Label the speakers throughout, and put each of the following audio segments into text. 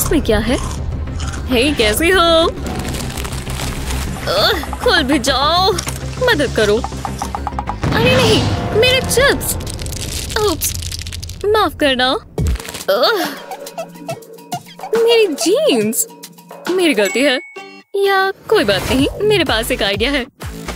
Speaker 1: इसमें क्या है? हे कैसी हो? खोल भी जाओ, मदद करो। अरे नहीं, मेरे चिप्स। ओप्स, माफ करना। मेरी जीन्स। मेरी गलती है या कोई बात नहीं, मेरे पास एक आइडिया है।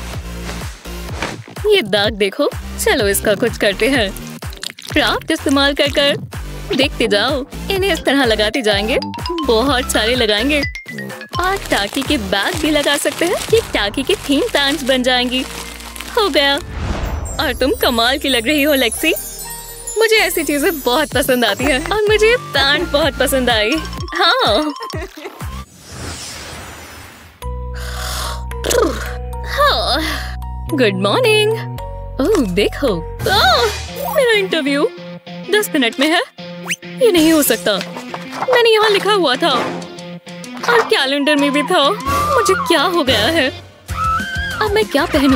Speaker 1: ये दाग देखो, चलो इसका कुछ करते हैं। क्राफ्ट इस्तेमाल कर कर देखते जाओ। इन्हें इस तरह लगाते जाएंगे, बहुत सारे लगाएंगे। और टाकी के बैग भी लगा सकते हैं। ये टाकी की थीम पैंट्स बन जाएंगी। हो गया। और तुम कमाल की लग रही हो लेक्सी। मुझे ऐसी चीजें बहुत पसंद आती हैं और मुझे ये पैंट बहुत पसंद आई। हाँ। Good morning. ओह देखो, मेरा इंटरव्यू 10 मिनट में है। ये नहीं हो सकता, मैंने यहाँ लिखा हुआ था और कैलेंडर में भी था। मुझे क्या हो गया है? अब मैं क्या पहनूं?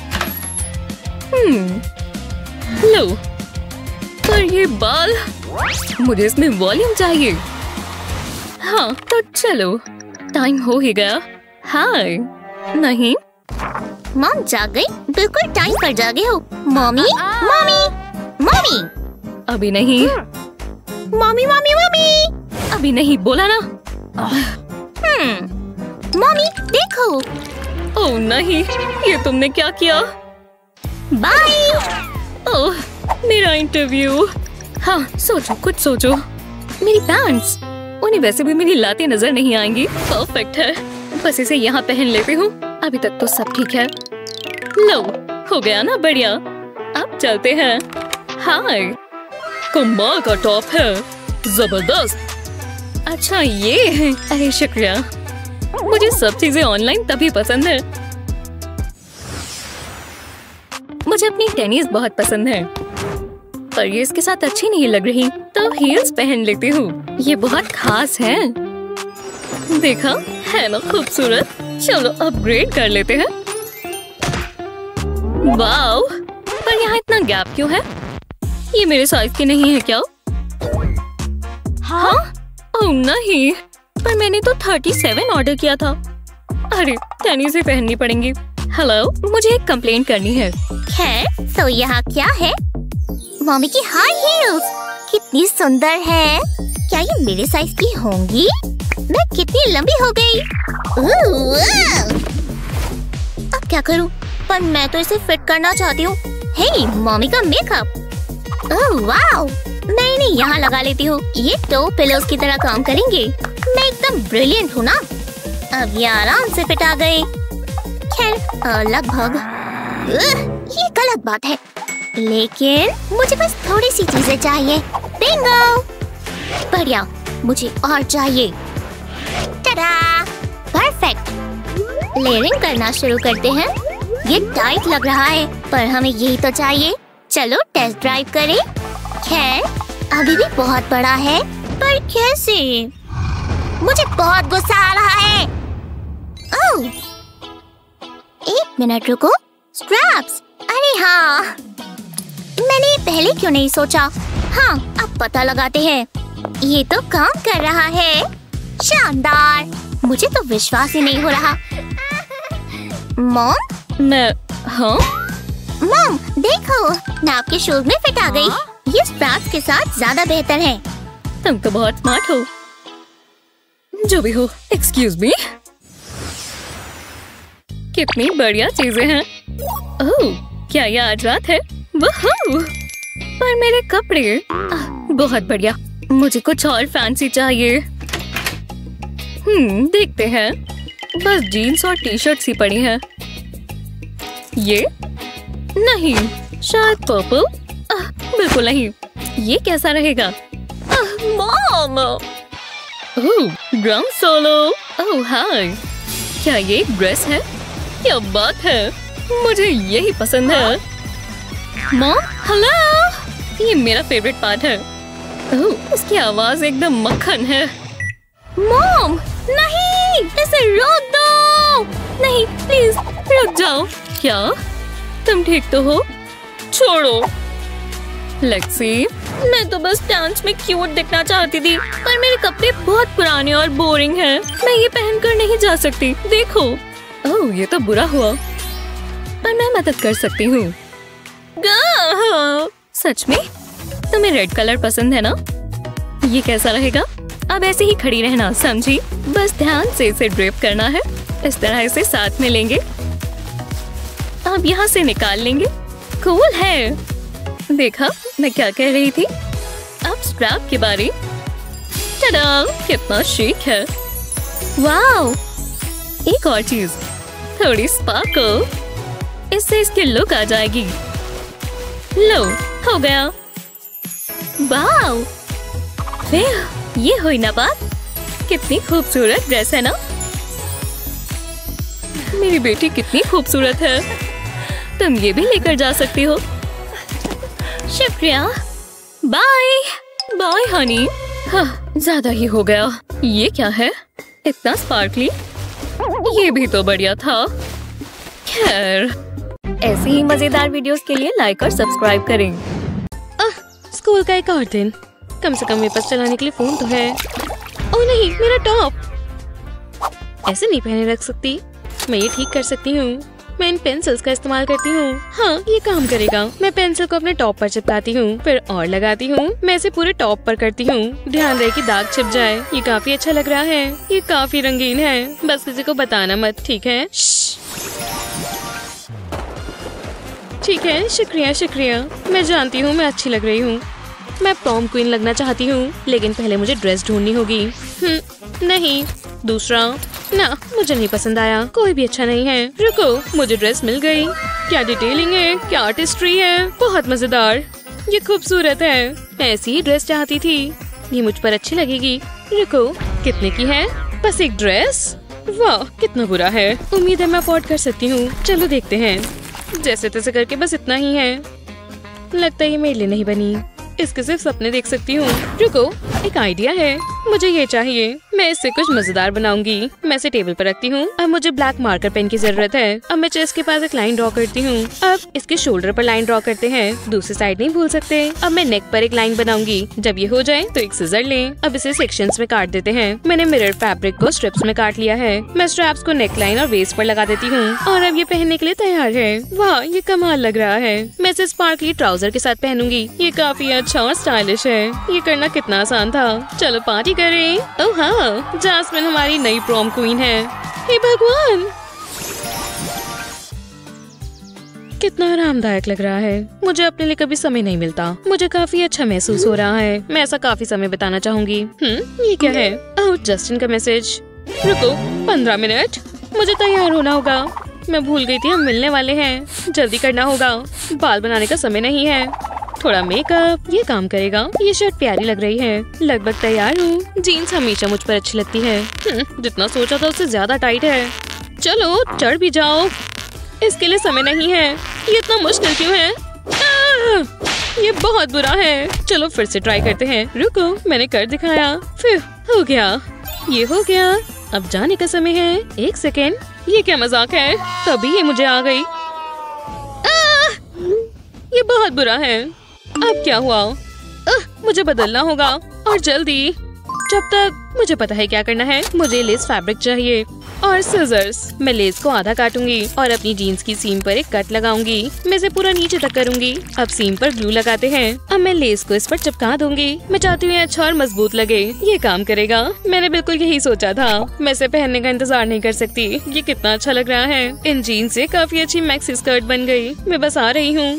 Speaker 1: लो, पर ये बाल, मुझे इसमें वॉल्यूम चाहिए। हाँ तो चलो, टाइम हो ही गया। हाय। नहीं,
Speaker 2: मॉम जाग गई, बिल्कुल टाइम पर जागे हो। Mummy mummy mummy.
Speaker 1: अभी नहीं।
Speaker 2: Mummy mummy mummy.
Speaker 1: अभी नहीं बोला ना।
Speaker 2: मम्मी देखो।
Speaker 1: ओह नहीं, ये तुमने क्या किया?
Speaker 2: बाय।
Speaker 1: ओह, मेरा इंटरव्यू। हाँ सोचो, कुछ सोचो। मेरी पैंट्स, उन्हें वैसे भी मेरी लातें नजर नहीं आएंगी। परफेक्ट है, बस इसे यहाँ पहन लेती हूँ। अभी तक तो सब ठीक है। लो, हो गया ना बढ़िया। अब चलते हैं। हाय, कमाल का टॉप है, जबरदस्त। अच्छा ये है। अरे शुक्रिया। मुझे सब चीजें ऑनलाइन तभी पसंद है। मुझे अपनी टेनिस बहुत पसंद है, पर ये इसके साथ अच्छी नहीं लग रही, तो हील्स पहन लेती हूँ। ये बहुत खास है। देखा है ना खूबसूरत। चलो अपग्रेड कर लेते हैं। वाओ, पर यहाँ इतना गैप क्यों है? ये मेरे साइज की नहीं है क्या? हाँ? ओह नहीं, पर मैंने तो 37 ऑर्डर किया था। अरे टेनिस ही पहननी पड़ेंगी। हेलो, मुझे एक कंप्लेंट करनी है।
Speaker 2: खैर, तो यहाँ क्या है? मम्मी की हाई हील्स कितनी सुंदर है। क्या ये मेरे साइज की होंगी? मैं कितनी लंबी हो गई। अब क्या करूं? पर मैं तो इसे फिट करना चाहती हूँ। हे, मम्मी का मेकअप। ओह वाओ, मैं इन्हें यहाँ लगा लेती हूँ। ये टो पिलोस की तरह काम करेंगे। मैं एकदम ब्रिलियंट हूँ ना। अब ये आराम से फिट आ गए। खैर लगभग। ये गलत बात है, लेकिन मुझे बस थोड़ी सी चीजें चाहिए। बिंगो। बढ़िया, मुझे और चाहिए। टाडा, परफेक्ट। लेयरिंग करना शुरू करते हैं। ये टाइट लग रहा है, पर हमें यही तो चाहिए। चलो टेस्ट ड्राइव करें। खैर अभी भी बहुत बड़ा है, पर कैसे? मुझे बहुत गुस्सा आ रहा है। ओह, एक मिनट रुको। स्ट्रैप्स। अरे हाँ, मैंने पहले क्यों नहीं सोचा। हाँ, अब पता लगाते हैं। ये तो काम कर रहा है। शानदार, मुझे तो विश्वास ही नहीं हो रहा। मॉम?
Speaker 1: मैं? हाँ
Speaker 2: मॉम देखो, मैं आपके शूज में फिट आ गई। ये स्ट्रैप्स के साथ ज्यादा बेहतर है।
Speaker 1: तुम तो बहुत स्मार्ट हो। जो भी हो, एक्सक्यूज मी। कितनी बढ़िया चीजें हैं। ओह, क्या ये आज रात है? वहू! पर मेरे कपड़े बहुत बढ़िया। मुझे कुछ और फैंसी चाहिए। देखते हैं। बस जीन्स और टी शर्ट सी पड़ी हैं। ये नहीं, शायद पर्पल। बिल्कुल नहीं। ये कैसा रहेगा? Mom! Oh, drum solo. Oh hi, क्या ये एक ड्रेस है? क्या बात है, मुझे यही पसंद है। Mom, hello. ये मेरा फेवरेट पार्ट है। ओह, इसकी आवाज एकदम मक्खन है। मॉम नहीं, इसे रोक दो। नहीं प्लीज रुक जाओ। क्या तुम ठीक तो हो? छोड़ो। लेक्सी, मैं तो बस डांस में क्यूट दिखना चाहती थी, पर मेरे कपड़े बहुत पुराने और बोरिंग हैं। मैं ये पहनकर नहीं जा सकती। देखो, ओह ये तो बुरा हुआ, पर मैं मदद कर सकती हूँ। सच में? तुम्हें रेड कलर पसंद है ना? ये कैसा रहेगा? अब ऐसे ही खड़ी रहना, समझी? बस ध्यान से इसे ड्रेप करना है। इस तरह इसे साथ में लेंगे। अब यहाँ से निकाल लेंगे। कूल है। देखा मैं क्या कह रही थी? अब स्ट्रैप के बारे। टडा, कितना शिक है। वाओ! एक और चीज, थोड़ी स्पार्कल। इससे इसकी लुक आ जाएगी। लो, हो गया। वाओ! ये हुई ना बात। कितनी खूबसूरत ड्रेस है ना? मेरी बेटी कितनी खूबसूरत है। तुम ये भी लेकर जा सकती हो। शुक्रिया। Bye bye honey. हाँ, ज्यादा ही हो गया। ये क्या है? इतना स्पार्कली। ये भी तो बढ़िया था। खैर, ऐसे ही मजेदार वीडियोस के लिए लाइक और सब्सक्राइब करें।
Speaker 3: स्कूल का एक और दिन। कम से कम मेरे पास चलाने के लिए फोन तो है। ओह नहीं, मेरा टॉप। ऐसे नहीं पहने रख सकती। मैं ये ठीक कर सकती हूँ। मैं इन पेंसिल्स का इस्तेमाल करती हूँ। हाँ, ये काम करेगा। मैं पेंसिल को अपने टॉप पर चिपकाती हूँ, फिर और लगाती हूँ। मैं इसे पूरे टॉप पर करती हूँ। ध्यान रहे कि दाग छिप जाए। ये काफी अच्छा लग रहा है। ये काफी रंगीन है। बस किसी को बताना मत, ठीक है? ठीक है, शुक्रिया शुक्रिया। मैं जानती हूँ मैं अच्छी लग रही हूँ। मैं प्रॉम क्वीन लगना चाहती हूँ, लेकिन पहले मुझे ड्रेस ढूंढनी होगी। नहीं, दूसरा ना, मुझे नहीं पसंद आया। कोई भी अच्छा नहीं है। रुको, मुझे ड्रेस मिल गई। क्या डिटेलिंग है, क्या आर्टिस्ट्री है, बहुत मजेदार। ये खूबसूरत है। ऐसी ही ड्रेस चाहती थी। ये मुझ पर अच्छी लगेगी। रुको, कितने की है? बस एक ड्रेस? वाह, कितना बुरा है। उम्मीद है मैं अफोर्ड कर सकती हूँ। चलो देखते हैं। जैसे तैसे करके बस इतना ही है। लगता है ये मेरे लिए नहीं बनी। इसके सिर्फ सपने देख सकती हूँ। रुको, एक आइडिया है। मुझे ये चाहिए। मैं इससे कुछ मजेदार बनाऊंगी। मैं इसे टेबल पर रखती हूँ। अब मुझे ब्लैक मार्कर पेन की जरूरत है। अब मैं चेस्ट के पास एक लाइन ड्रॉ करती हूँ। अब इसके शोल्डर पर लाइन ड्रॉ करते हैं। दूसरी साइड नहीं भूल सकते। अब मैं नेक पर एक लाइन बनाऊंगी। जब ये हो जाए तो एक सिजर लें। अब इसे सेक्शंस में काट देते हैं। मैंने मिरर फैब्रिक को स्ट्रिप्स में काट लिया है। मैं स्ट्रैप्स को नेक लाइन और वेस्ट पर लगा देती हूँ और अब ये पहनने के लिए तैयार है। वाह, ये कमाल लग रहा है। मैं इसे स्पार्कली ट्राउजर के साथ पहनूंगी। ये काफी अच्छा और स्टाइलिश है। ये करना कितना आसान था। चलो पार्टी करें। ओह हाँ, जास्मिन हमारी नई प्रॉम क्वीन है। हे भगवान, कितना आरामदायक लग रहा है। मुझे अपने लिए कभी समय नहीं मिलता। मुझे काफी अच्छा महसूस हो रहा है। मैं ऐसा काफी समय बिताना चाहूंगी। ये क्या है? ओह, जस्टिन का मैसेज। रुको, 15 मिनट। मुझे तैयार होना होगा। मैं भूल गई थी हम मिलने वाले हैं। जल्दी करना होगा। बाल बनाने का समय नहीं है। थोड़ा मेकअप, ये काम करेगा। ये शर्ट प्यारी लग रही है। लगभग तैयार हूँ। जीन्स हमेशा मुझ पर अच्छी लगती है। जितना सोचा था उससे ज्यादा टाइट है। चलो चढ़ भी जाओ। इसके लिए समय नहीं है। ये इतना मुश्किल क्यों है? ये बहुत बुरा है। चलो फिर से ट्राई करते हैं। रुको, मैंने कर दिखाया। फिर हो गया। ये हो गया। अब जाने का समय है। 1 सेकेंड। ये क्या मजाक है? तभी ये मुझे आ गई। ये बहुत बुरा है। अब क्या हुआ? मुझे बदलना होगा और जल्दी। जब तक मुझे पता है क्या करना है। मुझे लेस फैब्रिक चाहिए और सिजर्स। मैं लेस को आधा काटूंगी और अपनी जीन्स की सीम पर एक कट लगाऊंगी। मैं इसे पूरा नीचे तक करूंगी। अब सीम पर ग्लू लगाते हैं। अब मैं लेस को इस पर चिपका दूंगी। मैं चाहती हूँ अच्छा और मजबूत लगे। ये काम करेगा। मैंने बिल्कुल यही सोचा था। मैं इसे पहनने का इंतजार नहीं कर सकती। ये कितना अच्छा लग रहा है। इन जीन्स से काफी अच्छी मैक्सी स्कर्ट बन गई। मैं बस आ रही हूँ।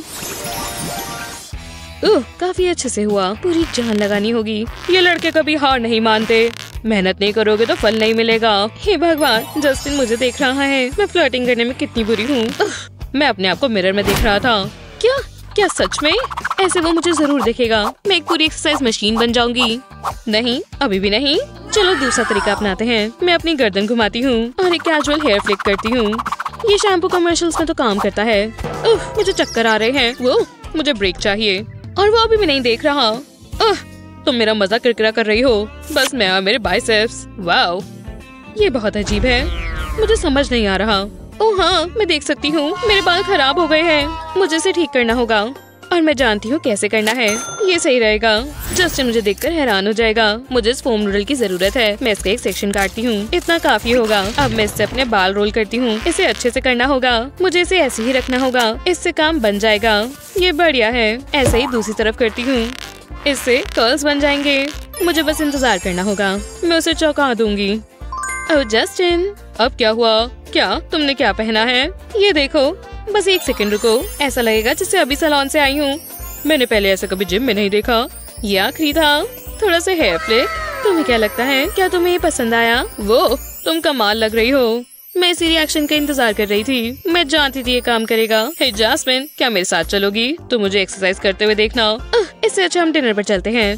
Speaker 3: काफी अच्छे से हुआ। पूरी जान लगानी होगी। ये लड़के कभी हार नहीं मानते। मेहनत नहीं करोगे तो फल नहीं मिलेगा। हे भगवान, जस्टिन मुझे देख रहा है। मैं फ्लर्टिंग करने में कितनी बुरी हूँ। मैं अपने आप को मिरर में देख रहा था। क्या सच में? ऐसे वो मुझे जरूर देखेगा। मैं एक पूरी एक्सरसाइज मशीन बन जाऊंगी। नहीं, अभी भी नहीं। चलो दूसरा तरीका अपनाते हैं। मैं अपनी गर्दन घुमाती हूँ और एक कैजुअल हेयर फ्लिक करती हूँ। ये शैम्पू कमर्शियल्स में तो काम करता है। मुझे चक्कर आ रहे हैं। वो मुझे ब्रेक चाहिए और वो अभी भी नहीं देख रहा। तुम मेरा मजाक किरकिरा कर रही हो। बस मैं और मेरे बाइसेप्स। वाओ, ये बहुत अजीब है। मुझे समझ नहीं आ रहा। ओह हाँ, मैं देख सकती हूँ। मेरे बाल खराब हो गए हैं। मुझे इसे ठीक करना होगा। और मैं जानती हूँ कैसे करना है। ये सही रहेगा। जस्टिन मुझे देखकर हैरान हो जाएगा। मुझे इस फोम नूडल की जरूरत है। मैं इसका एक सेक्शन काटती हूँ। इतना काफी होगा। अब मैं इससे अपने बाल रोल करती हूँ। इसे अच्छे से करना होगा। मुझे इसे ऐसे ही रखना होगा। इससे काम बन जाएगा। ये बढ़िया है। ऐसे ही दूसरी तरफ करती हूँ। इससे कर्ल्स बन जाएंगे। मुझे बस इंतजार करना होगा। मैं उसे चौंका दूंगी। ओह जस्टिन, अब क्या हुआ? क्या तुमने क्या पहना है? ये देखो। बस एक सेकंड रुको। ऐसा लगेगा जैसे अभी सैलून से आई हूँ। मैंने पहले ऐसा कभी जिम में नहीं देखा। ये आखिरी था। थोड़ा सा हेयर प्ले। तुम्हें क्या लगता है? क्या तुम्हें ये पसंद आया? वो तुम कमाल लग रही हो। मैं इसी रिएक्शन का इंतजार कर रही थी। मैं जानती थी ये काम करेगा। हे जास्मिन, क्या मेरे साथ चलोगी? तुम मुझे एक्सरसाइज करते हुए देखना। इससे अच्छा हम डिनर पर चलते हैं।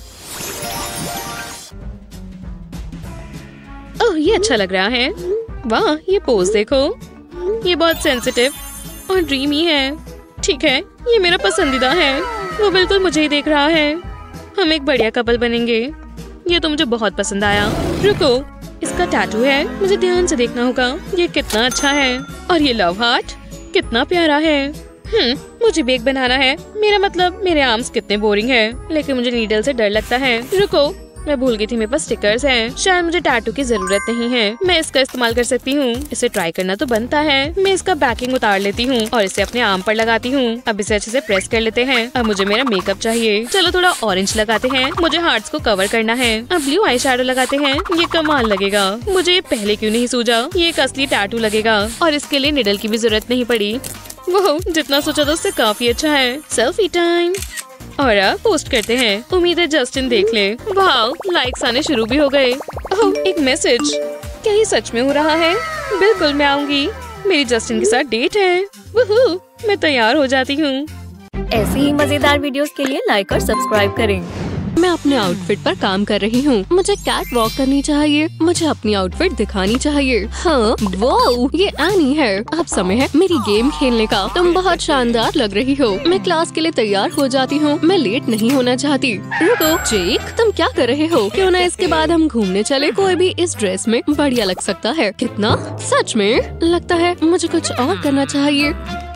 Speaker 3: ओह ये अच्छा लग रहा है। वाह ये पोज देखो। ये बहुत सेंसिटिव और ड्रीमी है। ठीक है, ये मेरा पसंदीदा है। वो बिल्कुल मुझे ही देख रहा है। हम एक बढ़िया कपल बनेंगे। ये तो मुझे बहुत पसंद आया। रुको, इसका टैटू है। मुझे ध्यान से देखना होगा। ये कितना अच्छा है। और ये लव हार्ट कितना प्यारा है। मुझे बेक बनाना है। मेरा मतलब मेरे आर्म्स कितने बोरिंग है। लेकिन मुझे नीडल से डर लगता है। रुको, मैं भूल गई थी मेरे पास स्टिकर्स हैं। शायद मुझे टैटू की जरूरत नहीं है। मैं इसका इस्तेमाल कर सकती हूँ। इसे ट्राई करना तो बनता है। मैं इसका बैकिंग उतार लेती हूँ और इसे अपने आर्म पर लगाती हूँ। अब इसे अच्छे से प्रेस कर लेते हैं। अब मुझे मेरा मेकअप चाहिए। चलो थोड़ा ऑरेंज लगाते हैं। मुझे हार्ट्स को कवर करना है। अब ब्लू आई शैडो लगाते हैं। ये कमाल लगेगा। मुझे ये पहले क्यों नहीं सूझा? ये एक असली टैटू लगेगा और इसके लिए निडल की भी जरूरत नहीं पड़ी। वो जितना सोचा था उससे काफी अच्छा है। Selfie time. और अब पोस्ट करते हैं। उम्मीद है जस्टिन देख ले। वाह, लाइक्स आने शुरू भी हो गए। ओह एक मैसेज। क्या ये सच में हो रहा है? बिल्कुल मैं आऊंगी। मेरी जस्टिन के साथ डेट है। वूहू, मैं तैयार हो जाती हूँ।
Speaker 1: ऐसी ही मजेदार वीडियोस के लिए लाइक और सब्सक्राइब करें।
Speaker 3: मैं अपने आउटफिट पर काम कर रही हूँ। मुझे कैट वॉक करनी चाहिए। मुझे अपनी आउटफिट दिखानी चाहिए। हाँ, वो ये एनी है। अब समय है मेरी गेम खेलने का। तुम बहुत शानदार लग रही हो। मैं क्लास के लिए तैयार हो जाती हूँ। मैं लेट नहीं होना चाहती। रुको जेक, तुम क्या कर रहे हो? क्यों ना इसके बाद हम घूमने चले? कोई भी इस ड्रेस में बढ़िया लग सकता है। कितना? सच में लगता है मुझे कुछ और करना चाहिए।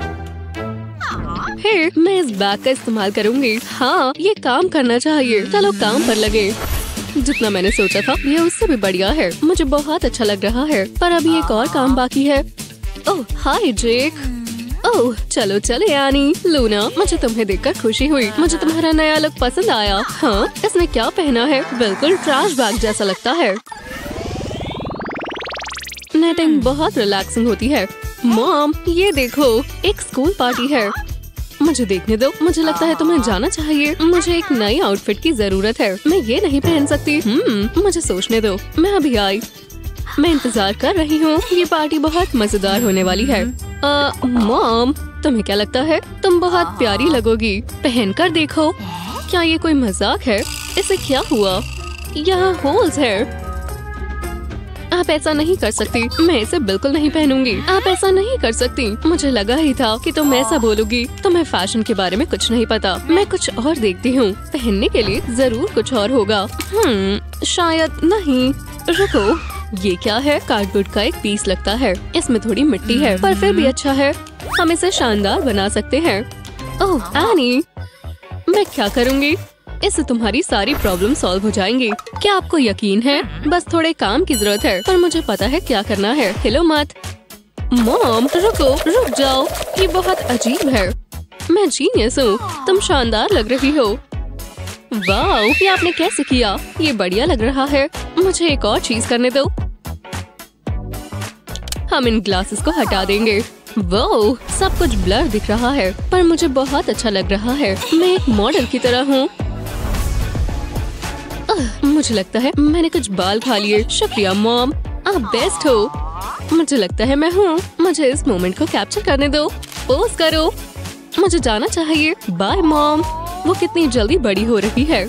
Speaker 3: मैं इस बैग का इस्तेमाल करूंगी। हाँ, ये काम करना चाहिए। चलो काम पर लगे। जितना मैंने सोचा था ये उससे भी बढ़िया है। मुझे बहुत अच्छा लग रहा है। पर अभी एक और काम बाकी है। ओह हाय जेक। ओह चलो चले एनी। लूना, मुझे तुम्हें देखकर खुशी हुई। मुझे तुम्हारा नया लुक पसंद आया। हाँ, इसने क्या पहना है? बिल्कुल ट्रैश बैग जैसा लगता है। नेटिंग बहुत रिलैक्सिंग होती है। मॉम ये देखो, एक स्कूल पार्टी है। मुझे देखने दो। मुझे लगता है तुम्हें जाना चाहिए। मुझे एक नई आउटफिट की जरूरत है। मैं ये नहीं पहन सकती। मुझे सोचने दो। मैं अभी आई। मैं इंतजार कर रही हूँ। ये पार्टी बहुत मजेदार होने वाली है। मॉम तुम्हें क्या लगता है? तुम बहुत प्यारी लगोगी। पहन कर देखो। क्या ये कोई मजाक है? इसे क्या हुआ? यहाँ होल्स है। आप ऐसा नहीं कर सकती। मैं इसे बिल्कुल नहीं पहनूंगी। आप ऐसा नहीं कर सकती। मुझे लगा ही था कि तुम ऐसा बोलोगी। तुम्हें फैशन के बारे में कुछ नहीं पता। मैं कुछ और देखती हूँ। पहनने के लिए जरूर कुछ और होगा। शायद नहीं। रुको, ये क्या है? कार्डबोर्ड का एक पीस लगता है। इसमें थोड़ी मिट्टी है पर फिर भी अच्छा है। हम इसे शानदार बना सकते हैं। ओह एनी, मैं क्या करूँगी? इससे तुम्हारी सारी प्रॉब्लम सॉल्व हो जाएंगी। क्या आपको यकीन है? बस थोड़े काम की जरूरत है पर मुझे पता है क्या करना है। हिलो मत। मॉम रुक जाओ। ये बहुत अजीब है। मैं जीनियस हूँ। तुम शानदार लग रही हो। वाओ, ये आपने कैसे किया? ये बढ़िया लग रहा है। मुझे एक और चीज करने दो। हम इन ग्लासेस को हटा देंगे। वो सब कुछ ब्लर दिख रहा है पर मुझे बहुत अच्छा लग रहा है। मैं एक मॉडल की तरह हूँ। मुझे लगता है मैंने कुछ बाल खा लिए। शुक्रिया मॉम, आप बेस्ट हो। मुझे लगता है मैं हूँ। मुझे इस मोमेंट को कैप्चर करने दो। पोज करो। मुझे जाना चाहिए। Bye mom. वो कितनी जल्दी बड़ी हो रही है।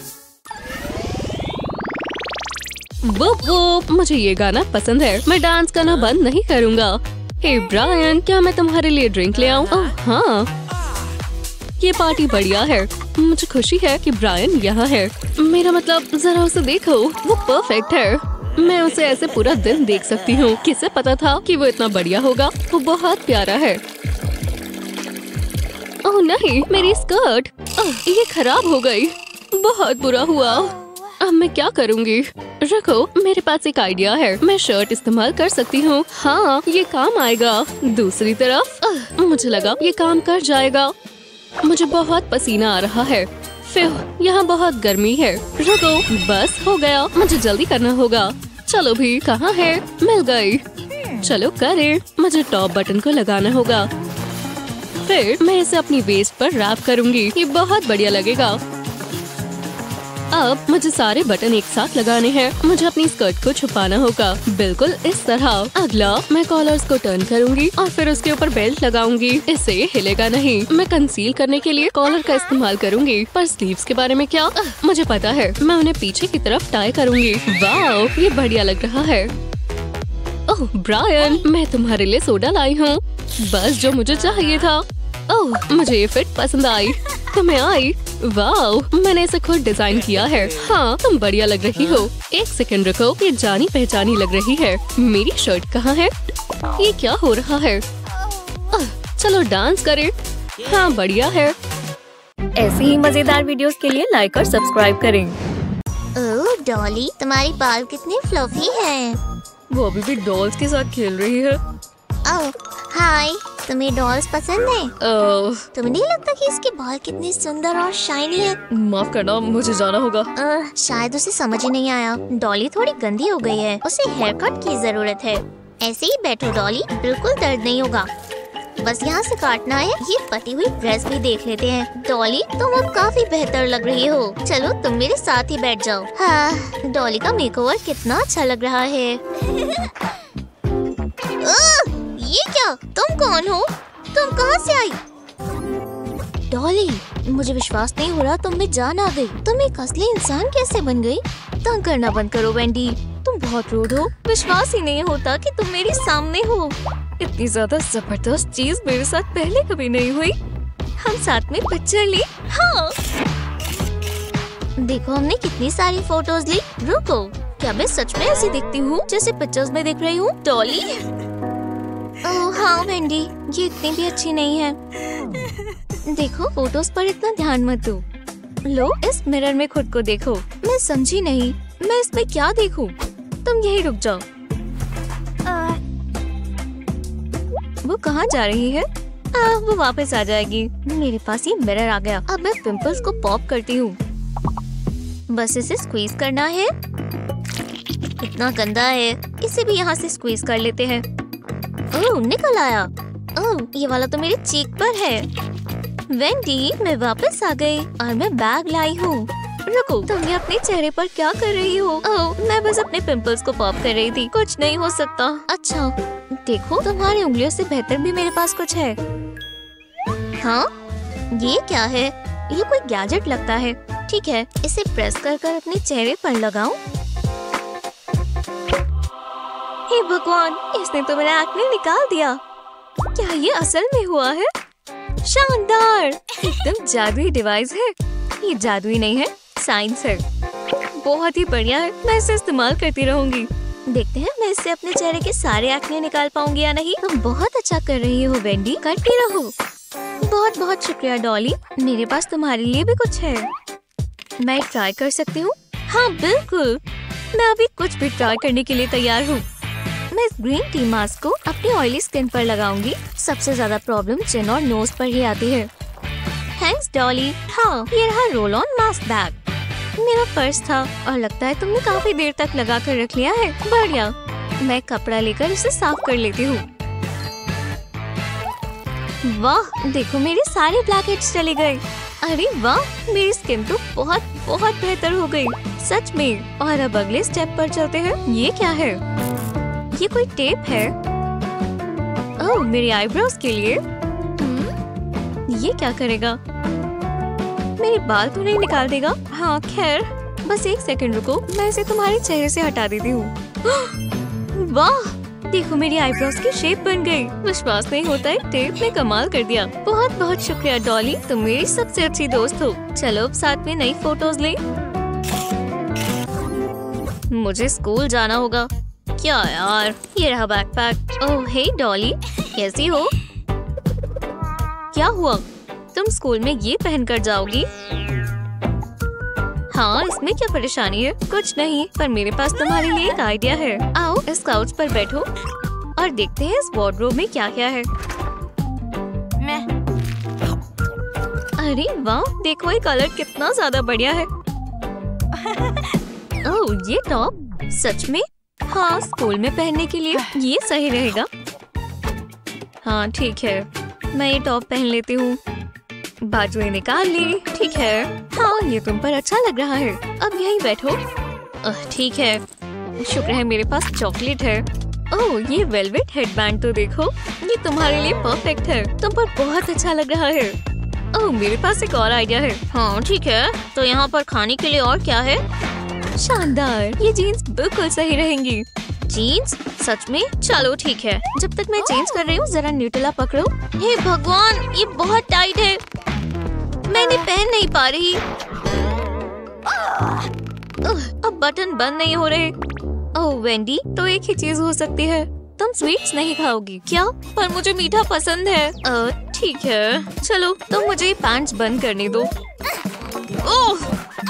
Speaker 3: वो मुझे ये गाना पसंद है। मैं डांस करना बंद नहीं करूँगा। हे ब्रायन, क्या मैं तुम्हारे लिए ड्रिंक ले आऊँ? ओह हाँ, ये पार्टी बढ़िया है। मुझे खुशी है कि ब्रायन यहाँ है। मेरा मतलब जरा उसे देखो, वो परफेक्ट है। मैं उसे ऐसे पूरा दिन देख सकती हूँ। किसे पता था कि वो इतना बढ़िया होगा? वो बहुत प्यारा है। ओह नहीं, मेरी स्कर्ट। ये खराब हो गई। बहुत बुरा हुआ। अब मैं क्या करूँगी? रखो, मेरे पास एक आइडिया है। मैं शर्ट इस्तेमाल कर सकती हूँ। हाँ, ये काम आएगा। दूसरी तरफ मुझे लगा ये काम कर जाएगा। मुझे बहुत पसीना आ रहा है। फिर यहाँ बहुत गर्मी है। रुको, बस हो गया। मुझे जल्दी करना होगा। चलो भी, कहाँ है? मिल गई। चलो करे। मुझे टॉप बटन को लगाना होगा। फिर मैं इसे अपनी वेस्ट पर रैप करूँगी। ये बहुत बढ़िया लगेगा। अब मुझे सारे बटन एक साथ लगाने हैं। मुझे अपनी स्कर्ट को छुपाना होगा, बिल्कुल इस तरह। अगला, मैं कॉलर्स को टर्न करूंगी और फिर उसके ऊपर बेल्ट लगाऊंगी। इससे हिलेगा नहीं। मैं कंसील करने के लिए कॉलर का इस्तेमाल करूंगी। पर स्लीव्स के बारे में क्या? मुझे पता है, मैं उन्हें पीछे की तरफ टाई करूंगी। वाह, ये बढ़िया लग रहा है। ओह ब्रायन, मैं तुम्हारे लिए सोडा लाई हूँ। बस जो मुझे चाहिए था। ओह, मुझे ये फिट पसंद आई। तुम्हें आई? वाह, मैंने इसे खुद डिजाइन किया है। हाँ, तुम बढ़िया लग रही हो। एक सेकंड रुको, ये जानी पहचानी लग रही है। मेरी शर्ट कहाँ है? ये क्या हो रहा है? चलो डांस करें। हाँ, बढ़िया है।
Speaker 1: ऐसी ही मजेदार वीडियोस के लिए लाइक और सब्सक्राइब करें।
Speaker 2: ओह डॉली, तुम्हारी बाल कितने फ्लफी हैं।
Speaker 1: वो अभी भी डॉल्स के साथ खेल रही है।
Speaker 2: ओह हाय, तुम्हें डॉल्स पसंद है? तुम्हें नहीं लगता कि इसके बाल कितने सुंदर और शाइनी है?
Speaker 1: माफ करना, मुझे जाना होगा।
Speaker 2: शायद उसे समझ ही नहीं आया। डॉली थोड़ी गंदी हो गई है। उसे हेयर कट की जरूरत है। ऐसे ही बैठो डॉली, बिल्कुल दर्द नहीं होगा। बस यहाँ से काटना है। ये फटी हुई ड्रेस भी देख लेते हैं। डॉली, तुम अब काफी बेहतर लग रही हो। चलो तुम मेरे साथ ही बैठ जाओ। हाँ, डॉली का मेकओवर कितना अच्छा लग रहा है। ये क्या? तुम कौन हो? तुम कहाँ से आई? डॉली, मुझे विश्वास नहीं हो रहा तुम में जान आ गई। तुम एक असली इंसान कैसे बन गई? तंग करना बंद करो वेंडी, तुम बहुत रूड हो। विश्वास ही नहीं होता कि तुम मेरे सामने हो।
Speaker 1: इतनी ज्यादा जबरदस्त चीज मेरे साथ पहले कभी नहीं हुई।
Speaker 2: हम साथ में पिक्चर ली। हाँ, देखो हमने कितनी सारी फोटोज ली। रुको, क्या मैं सच में ऐसी दिखती हूँ जैसे पिक्चर्स में दिख रही हूँ? डॉली, ओह हाँ वेंडी, ये इतनी भी अच्छी नहीं है। देखो, फोटोज पर इतना ध्यान मत दो। लो, इस मिरर में खुद को देखो। मैं समझी नहीं, मैं इसमें क्या देखूं? तुम यही रुक जाओ। वो कहाँ जा रही है? वो वापस आ जाएगी। मेरे पास ये मिरर आ गया। अब मैं पिंपल्स को पॉप करती हूँ। बस इसे स्क्वीज करना है। इतना गंदा है, इसे भी यहाँ से स्क्वीज कर लेते हैं। ओह, निकल आया। ओह, ये वाला तो मेरे चीक पर है। वेंडी, मैं वापस आ गई और मैं बैग लाई हूँ। रुको, तुम ये अपने चेहरे पर क्या कर रही हो? ओह, मैं बस अपने पिंपल्स को पॉप कर रही थी। कुछ नहीं हो सकता। अच्छा, देखो तुम्हारी उंगलियों से बेहतर भी मेरे पास कुछ है। हाँ, ये क्या है? ये कोई गैजेट लगता है। ठीक है, इसे प्रेस कर कर अपने चेहरे पर लगाऊं। हे भगवान, इसने तो मेरा एक्ने निकाल दिया। क्या ये असल में हुआ है? शानदार, एकदम जादुई डिवाइस है। ये जादुई नहीं है, साइंस है। बहुत ही बढ़िया है, मैं इसे इस्तेमाल करती रहूंगी। देखते हैं मैं इससे अपने चेहरे के सारे एक्ने निकाल पाऊंगी या नहीं। तुम बहुत अच्छा कर रही हो वेंडी, करती रहो। बहुत बहुत शुक्रिया डॉली, मेरे पास तुम्हारे लिए भी कुछ है। मैं ट्राई कर सकती हूँ? हाँ बिल्कुल, मैं अभी कुछ भी ट्राई करने के लिए तैयार हूँ। मैं इस ग्रीन टी मास्क को अपनी ऑयली स्किन पर लगाऊंगी। सबसे ज्यादा प्रॉब्लम चिन और नोज पर ही आती है। Thanks Dolly. हाँ, ये रहा रोल ऑन मास्क बैग। मेरा पर्स था और लगता है तुमने काफी देर तक लगा कर रख लिया है। बढ़िया, मैं कपड़ा लेकर इसे साफ कर लेती हूँ। वाह, देखो मेरे सारे ब्लैक हेड्स चले गए। अरे वाह, मेरी स्किन तो बहुत बहुत बेहतर हो गई, सच में। और अब अगले स्टेप पर चलते हैं। ये क्या है? ये कोई टेप है। ओह, मेरी आईब्रोज के लिए। ये क्या करेगा? मेरे बाल तो नहीं निकाल देगा? हाँ खैर, बस एक सेकंड रुको, मैं इसे तुम्हारे चेहरे से हटा देती हूँ। वाह, देखो मेरी आईब्रोज की शेप बन गई। विश्वास नहीं होता है, टेप ने कमाल कर दिया। बहुत बहुत शुक्रिया डॉली, तुम मेरी सबसे अच्छी दोस्त हो। चलो अब साथ में नई फोटोज ले। मुझे स्कूल जाना होगा। क्या यार, ये रहा बैकपैक। ओह हे डॉली, कैसी हो? क्या हुआ?
Speaker 1: तुम स्कूल में ये पहनकर जाओगी? हाँ, इसमें क्या परेशानी है? कुछ नहीं, पर मेरे पास तुम्हारे लिए एक आइडिया है। आओ इस काउच पर बैठो और देखते हैं इस वार्डरोब में क्या क्या है। अरे वाह, देखो ये कलर कितना ज्यादा बढ़िया है। ओह, ये टॉप सच में? हाँ, स्कूल में पहनने के लिए ये सही रहेगा। हाँ ठीक है, मैं ये टॉप पहन लेती हूँ। बाजुएं निकाल ली। ठीक है, हाँ ये तुम पर अच्छा लग रहा है। अब यहीं बैठो। ठीक है, शुक्र है मेरे पास चॉकलेट है। ओह, ये वेलवेट हेडबैंड तो देखो, ये तुम्हारे लिए परफेक्ट है। तुम पर बहुत अच्छा लग रहा है। ओह, मेरे पास एक और आइडिया है। हाँ ठीक है, तो यहाँ पर खाने के लिए और क्या है? शानदार, ये जीन्स बिल्कुल सही रहेंगी। जीन्स? सच में? चलो ठीक है, जब तक मैं चेंज कर रही हूँ जरा न्यूटेला पकड़ो। हे भगवान, ये बहुत टाइट है, मैं इन्हें पहन नहीं पा रही। अब बटन बंद नहीं हो रहे। ओह वेंडी, तो एक ही चीज हो सकती है, तुम स्वीट्स नहीं खाओगी क्या? पर मुझे मीठा पसंद है। ठीक है, चलो तुम मुझे ये पैंट्स बंद करने दो। ओह,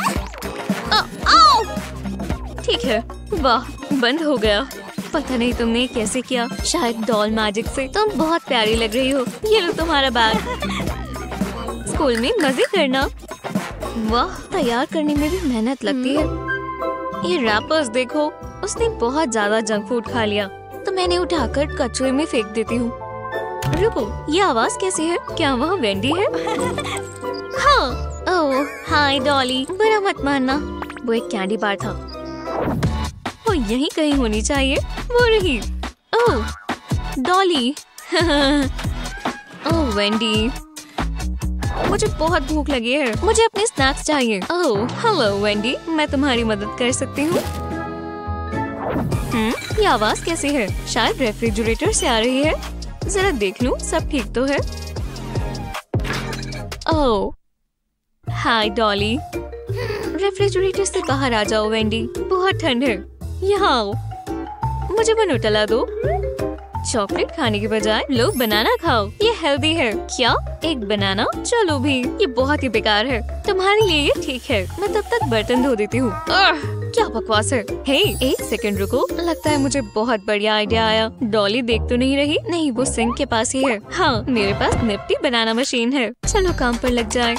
Speaker 1: ठीक है, वाह बंद हो गया। पता नहीं तुमने कैसे किया, शायद डॉल मैजिक से। तुम बहुत प्यारी लग रही हो। ये लो तुम्हारा बैग। स्कूल में मजे करना। वाह, तैयार करने में भी मेहनत लगती है। ये रैपर्स देखो, उसने बहुत ज्यादा जंक फूड खा लिया, तो मैंने उठाकर कचरे में फेंक देती हूँ। रुको, ये आवाज कैसी है? क्या वहाँ वेंडी है? हाँ। ओह हाय डॉली, बुरा मत मानना, वो एक कैंडी बार था। वो यहीं कहीं होनी चाहिए। वो रही। ओह डॉली। ओह वेंडी, मुझे बहुत भूख लगी है, मुझे अपने स्नैक्स चाहिए। ओह हेलो वेंडी, मैं तुम्हारी मदद कर सकती हूँ। ये आवाज कैसी है? शायद रेफ्रिजरेटर से आ रही है। जरा देख लूं, सब ठीक तो है। ओह हाय डॉली, रेफ्रिजरेटर से बाहर आ जाओ वेंडी, बहुत ठंड है। यहाँ आओ, मुझे वो न्यूटेला दो। चॉकलेट खाने के बजाय लोग बनाना खाओ, ये हेल्दी है। क्या? एक बनाना? चलो भी, ये बहुत ही बेकार है। तुम्हारे लिए ये ठीक है, मैं तब तक बर्तन धो देती हूँ। क्या बकवास है। हे, एक सेकंड रुको, लगता है मुझे बहुत बढ़िया आइडिया आया। डॉली देख तो नहीं रही? नहीं, वो सिंक के पास ही है। हाँ, मेरे पास निफ्टी बनाना मशीन है। चलो काम पर लग जाए।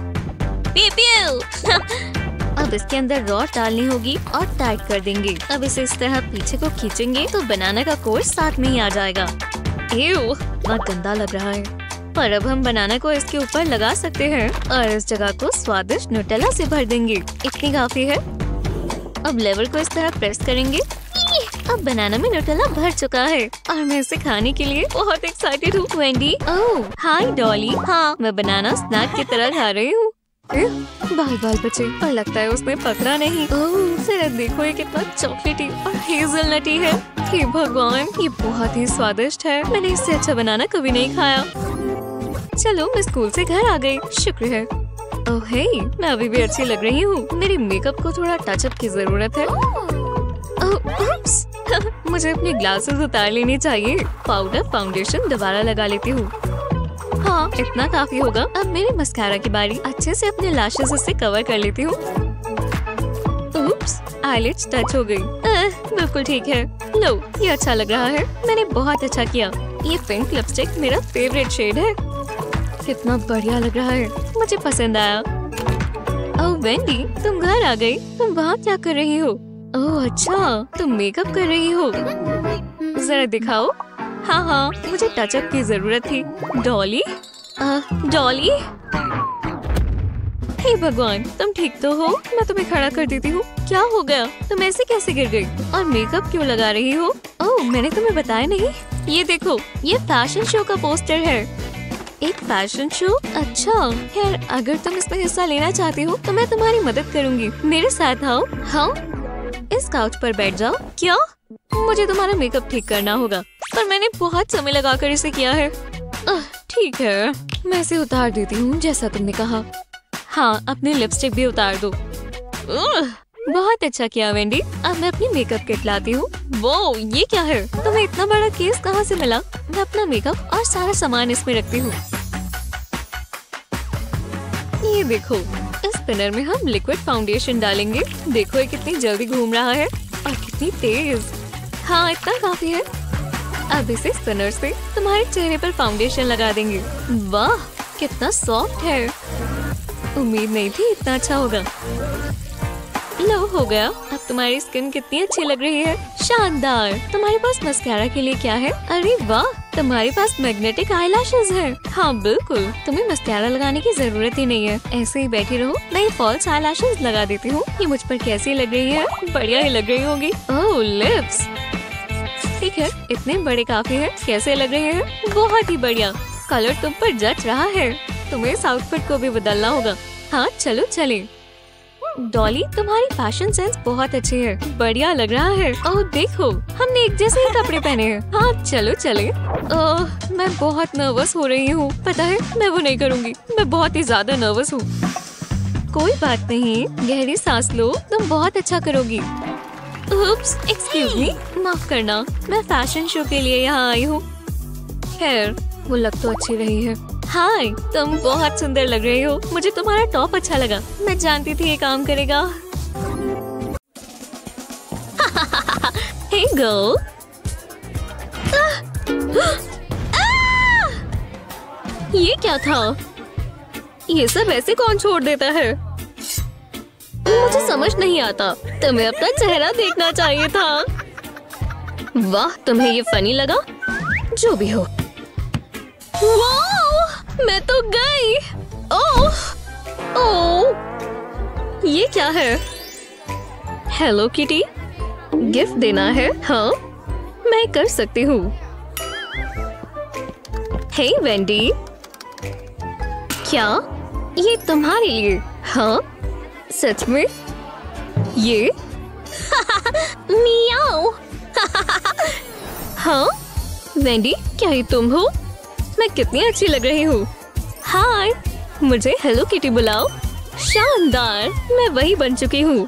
Speaker 1: अब इसके अंदर रॉड डालनी होगी और टाइट कर देंगे। अब इसे इस तरह पीछे को खींचेंगे तो बनाना का कोर साथ में ही आ जाएगा। एव, बहुत गंदा लग रहा है, पर अब हम बनाना को इसके ऊपर लगा सकते हैं और इस जगह को स्वादिष्ट न्यूटेला से भर देंगे। इतनी काफी है। अब लेवर को इस तरह प्रेस करेंगे। अब बनाना में न्यूटेला भर चुका है और मैं इसे खाने के लिए बहुत एक्साइटेड हूँ। Wendy, oh hi Dolly. हाँ, मैं बनाना स्नैक की तरह खा रही हूँ। बाल बाल बचे, पर लगता है उसने पकड़ा नहीं। ओह जरा देखो, ये कितना चॉकलेटी और हेज़लनटी है। हे भगवान, ये बहुत ही स्वादिष्ट है। मैंने इससे अच्छा बनाना कभी नहीं खाया। चलो, मैं स्कूल से घर आ गई, शुक्र है। ओह हे, मैं अभी भी अच्छी लग रही हूँ। मेरे मेकअप को थोड़ा टचअप की जरूरत है। ओह उप्स, मुझे अपनी ग्लासेस उतार लेनी चाहिए। पाउडर फाउंडेशन दोबारा लगा लेती हूँ। हाँ, इतना काफी होगा। अब मेरे मस्कारा की बारी। अच्छे से अपने लैशेस से कवर कर लेती हूँ। उप्स, आईलिड्स टच हो गई। बिल्कुल ठीक है। लो, ये अच्छा लग रहा है। मैंने बहुत अच्छा किया। ये पिंक लिपस्टिक मेरा फेवरेट शेड है। कितना बढ़िया लग रहा है, मुझे पसंद आया। ओह वेंडी, तुम घर आ गई। तुम वहाँ क्या कर रही हो? ओह अच्छा, तुम मेकअप कर रही हो। जरा दिखाओ। हाँ हाँ, मुझे टचअप की जरूरत थी। डॉली, डॉली, हे भगवान, तुम ठीक तो हो? मैं तुम्हें खड़ा कर देती हूँ। क्या हो गया? तुम ऐसे कैसे गिर गई? और मेकअप क्यों लगा रही हो? ओह, मैंने तुम्हें बताया नहीं। ये देखो, ये फैशन शो का पोस्टर है। एक फैशन शो? अच्छा, खैर अगर तुम इसमें हिस्सा लेना चाहती हो तो मैं तुम्हारी मदद करूँगी। मेरे साथ आओ। हाँ, इस काउच पर बैठ जाओ। क्या? मुझे तुम्हारा मेकअप ठीक करना होगा, पर मैंने बहुत समय लगाकर इसे किया है। ठीक है, मैं इसे उतार देती हूँ जैसा तुमने कहा। हाँ, अपनी लिपस्टिक भी उतार दो। बहुत अच्छा किया वेंडी। अब मैं अपनी मेकअप किट लाती हूँ। वो ये क्या है? तुम्हें इतना बड़ा केस कहाँ से मिला? मैं अपना मेकअप और सारा सामान इसमें रखती हूँ। ये देखो, इस स्पिनर में हम लिक्विड फाउंडेशन डालेंगे। देखो ये कितनी जल्दी घूम रहा है और कितनी तेज। हाँ, इतना काफी है। अब इसे स्पिनर से तुम्हारे चेहरे पर फाउंडेशन लगा देंगे। वाह, कितना सॉफ्ट है। उम्मीद नहीं थी इतना अच्छा होगा। लो, हो गया। अब तुम्हारी स्किन कितनी अच्छी लग रही है। शानदार। तुम्हारे पास मस्कारा के लिए क्या है? अरे वाह, तुम्हारे पास मैग्नेटिक आईलैशेस है। हाँ बिल्कुल, तुम्हें मस्कारा लगाने की जरूरत ही नहीं है। ऐसे ही बैठी रहो। मैं फॉल्स आईलैशेस लगा देती हूँ। ये मुझ पर कैसी लग रही है? बढ़िया ही लग रही होगी। Oh, lips. ठीक है, इतने बड़े काफी है। कैसे लग रहे हैं? बहुत ही बढ़िया। कलर तुम पर जच रहा है। तुम्हें इस आउटफिट को भी बदलना होगा। हाँ चलो चले। डॉली, तुम्हारी फैशन सेंस बहुत अच्छी है। बढ़िया लग रहा है। ओह देखो, हमने एक जैसे ही कपड़े पहने हैं। हाँ चलो चले। मैं बहुत नर्वस हो रही हूँ। पता है, मैं वो नहीं करूँगी। मैं बहुत ही ज्यादा नर्वस हूँ। कोई बात नहीं, गहरी सांस लो। तुम बहुत अच्छा करोगी। उप्स, एक्सक्यूज मी, माफ करना। मैं फैशन शो के लिए यहाँ आई हूँ। खैर, वो लग तो अच्छी रही है। हाय, तुम बहुत सुंदर लग रही हो। मुझे तुम्हारा टॉप अच्छा लगा। मैं जानती थी ये काम करेगा। Hey girl. ये क्या था? ये सब ऐसे कौन छोड़ देता है? मुझे समझ नहीं आता। तुम्हें अपना चेहरा देखना चाहिए था। वाह, तुम्हें ये फनी लगा? जो भी हो। वाह, मैं तो गई। ओह, ओह, ये क्या है? हेलो किटी, गिफ्ट देना है? हाँ, मैं कर सकती हूँ। हे वेंडी, क्या ये तुम्हारे लिए? हाँ, सच में? ये? मियाओ। हाँ, वेंडी, क्या ये तुम हो? मैं कितनी अच्छी लग रही हूँ। हाय, मुझे हेलो किटी बुलाओ। शानदार, मैं वही बन चुकी हूँ।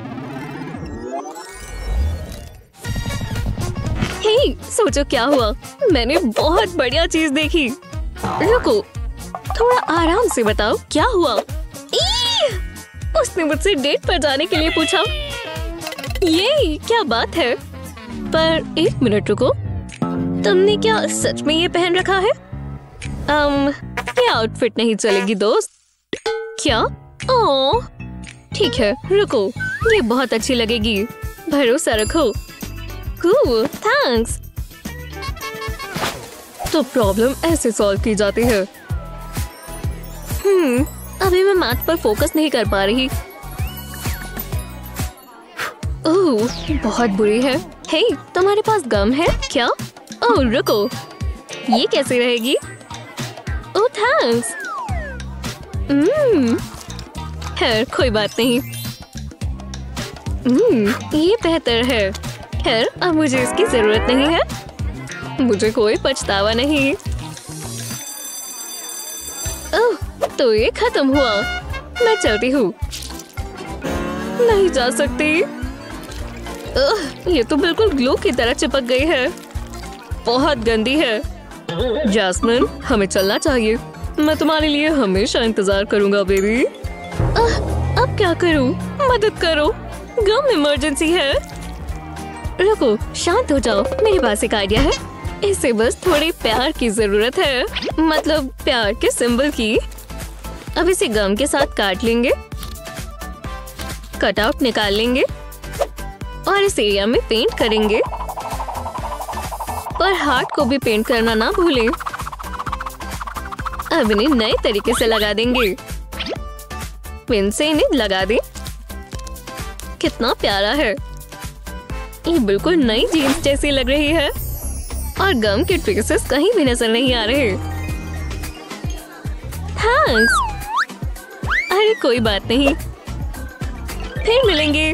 Speaker 1: हे, सोचो क्या हुआ? मैंने बहुत बढ़िया चीज देखी। रुको, थोड़ा आराम से बताओ क्या हुआ। उसने मुझसे डेट पर जाने के लिए पूछा। ये क्या बात है? पर एक मिनट रुको, तुमने क्या सच में ये पहन रखा है? ये आउटफिट नहीं चलेगी दोस्त। क्या? ओह, ठीक है, रुको, ये बहुत अच्छी लगेगी। भरोसा रखो। Cool, thanks. तो प्रॉब्लम ऐसे सॉल्व की जाती है। अभी मैं मैथ पर फोकस नहीं कर पा रही। ओह, बहुत बुरी है। हे, तुम्हारे पास गम है क्या? ओह, रुको, ये कैसे रहेगी? Oh, thanks. खैर, कोई बात नहीं। ये बेहतर है। खैर, अब मुझे इसकी जरूरत नहीं है। मुझे कोई पछतावा नहीं। ओह, तो ये खत्म हुआ। मैं चलती हूँ। नहीं जा सकती। ये तो बिल्कुल ग्लू की तरह चिपक गई है। बहुत गंदी है। जैस्मिन, हमें चलना चाहिए। मैं तुम्हारे लिए हमेशा इंतजार करूंगा बेबी। अब क्या करूं? मदद करो, गम इमरजेंसी है। रुको, शांत हो जाओ। मेरे पास एक आइडिया है। इसे बस थोड़े प्यार की जरूरत है, मतलब प्यार के सिंबल की। अब इसे गम के साथ काट लेंगे, कटआउट निकाल लेंगे और इस एरिया में पेंट करेंगे। पर हार्ट को भी पेंट करना ना भूलें। अब इन्हें नए तरीके से लगा देंगे। पिन से इन्हें लगा दें। कितना प्यारा है। ये बिल्कुल नई जीन्स जैसी लग रही है और गम के ट्रेसेस कहीं भी नजर नहीं आ रहे। थैंक्स। अरे कोई बात नहीं, फिर मिलेंगे।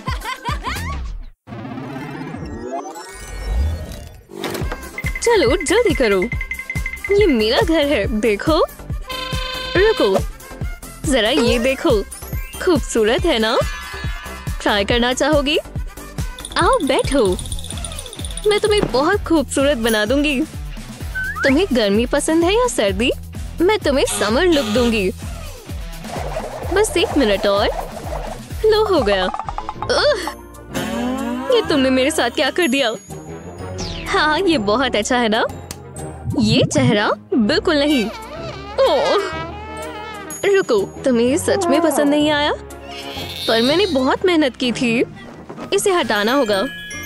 Speaker 1: चलो जल्दी करो, ये मेरा घर है। देखो, रुको जरा, ये देखो, खूबसूरत है ना? ट्राई करना चाहोगी? आओ बैठो, मैं तुम्हें बहुत खूबसूरत बना दूंगी। तुम्हें गर्मी पसंद है या सर्दी? मैं तुम्हें समर लुक दूंगी। बस 1 मिनट और। लो हो गया। ये तुमने मेरे साथ क्या कर दिया? हाँ ये बहुत अच्छा है ना? ये चेहरा बिल्कुल नहीं। ओह रुको, तुम्हें ये सच में पसंद नहीं आया? पर मैंने बहुत मेहनत की थी। इसे हटाना होगा।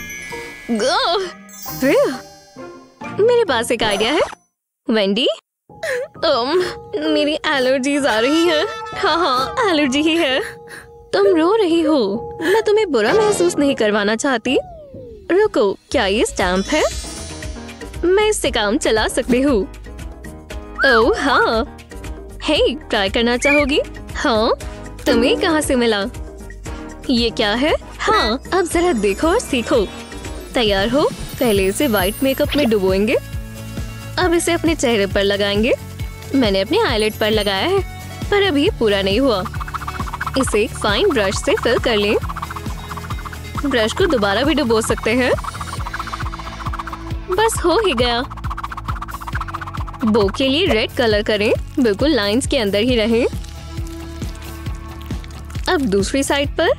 Speaker 1: मेरे पास एक आइडिया है। वेंडी, मेरी एलर्जीज आ रही हैं। हाँ एलर्जी ही है। तुम रो रही हो। मैं तुम्हें बुरा महसूस नहीं करवाना चाहती। रुको, क्या ये स्टैम्प है? मैं इससे काम चला सकती हूँ। ओह हाँ। हे, ट्राई करना चाहोगी? हाँ। तुम्हें कहाँ से मिला? ये क्या है? हाँ, अब जरा देखो और सीखो। तैयार हो? पहले इसे व्हाइट मेकअप में डुबोएंगे। अब इसे अपने चेहरे पर लगाएंगे। मैंने अपने आईलिड पर लगाया है, पर अभी पूरा नहीं हुआ। इसे एक फाइन ब्रश से फिल कर लें। ब्रश को दोबारा भी डुबो सकते हैं। बस हो ही गया। बो के लिए रेड कलर करें, बिल्कुल लाइंस के अंदर ही रहें। अब दूसरी साइड पर।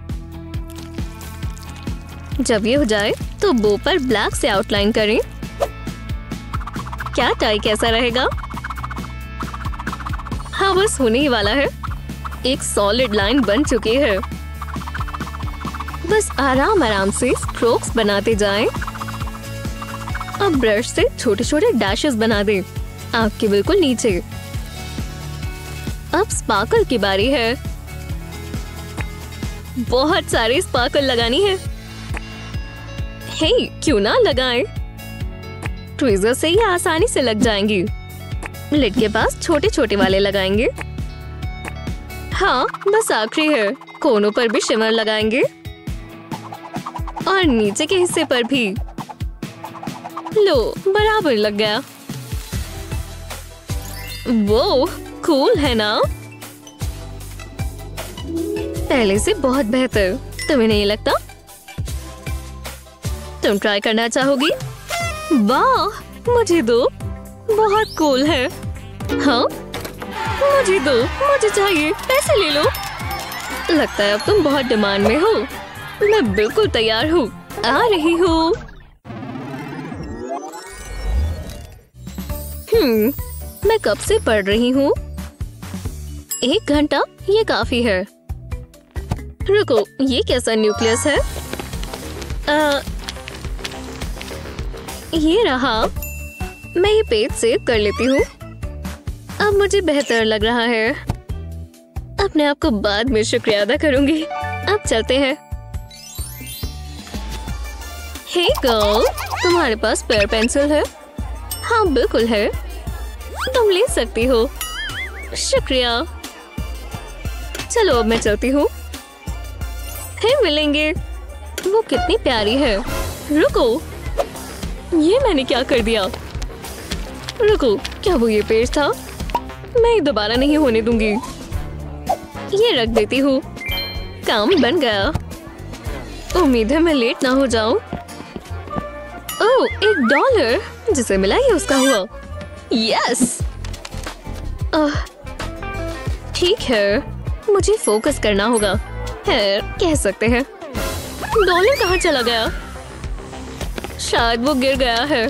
Speaker 1: जब ये हो जाए तो बो पर ब्लैक से आउटलाइन करें। क्या टाई कैसा रहेगा? हाँ बस होने ही वाला है। एक सॉलिड लाइन बन चुकी है। बस आराम आराम से स्ट्रोक्स बनाते जाएं। अब ब्रश से छोटे छोटे डैशेस बना दें, आंख के बिल्कुल नीचे। अब स्पार्कल की बारी है। बहुत सारे स्पार्कल लगानी है। हे, क्यों ना लगाएं? ट्विज़र से ये आसानी से लग जाएंगी। लिड के पास छोटे छोटे वाले लगाएंगे। हाँ बस आखिरी है। कोनों पर भी शिमर लगाएंगे और नीचे के हिस्से पर भी। लो, बराबर लग गया। वो कूल है ना? पहले से बहुत बेहतर। तुम्हें नहीं लगता? तुम ट्राई करना चाहोगी? वाह, मुझे दो। बहुत कूल है। हाँ मुझे दो, मुझे चाहिए। पैसे ले लो। लगता है अब तुम बहुत डिमांड में हो। मैं बिल्कुल तैयार हूँ। आ रही हूँ। मैं कब से पढ़ रही हूँ? 1 घंटा, ये काफी है। रुको, ये कैसा न्यूक्लियस है? ये रहा। मैं ये पेज सेव कर लेती हूँ। अब मुझे बेहतर लग रहा है। अपने आप को बाद में शुक्रिया अदा करूंगी। अब चलते हैं। हे गर्ल, तुम्हारे पास पेयर पेंसिल है? हाँ बिल्कुल है, तुम ले सकती हो। शुक्रिया। चलो अब मैं चलती हूँ। फिर मिलेंगे। वो कितनी प्यारी है। रुको, ये मैंने क्या कर दिया? रुको, क्या वो ये पेज था? मैं दोबारा नहीं होने दूंगी। ये रख देती हूँ। काम बन गया। उम्मीद है मैं लेट ना हो जाऊं। ओह, $1 जिसे मिला ये उसका हुआ। यस। ठीक है, मुझे फोकस करना होगा। है, कह सकते हैं। $1 कहाँ चला गया? शायद वो गिर गया है।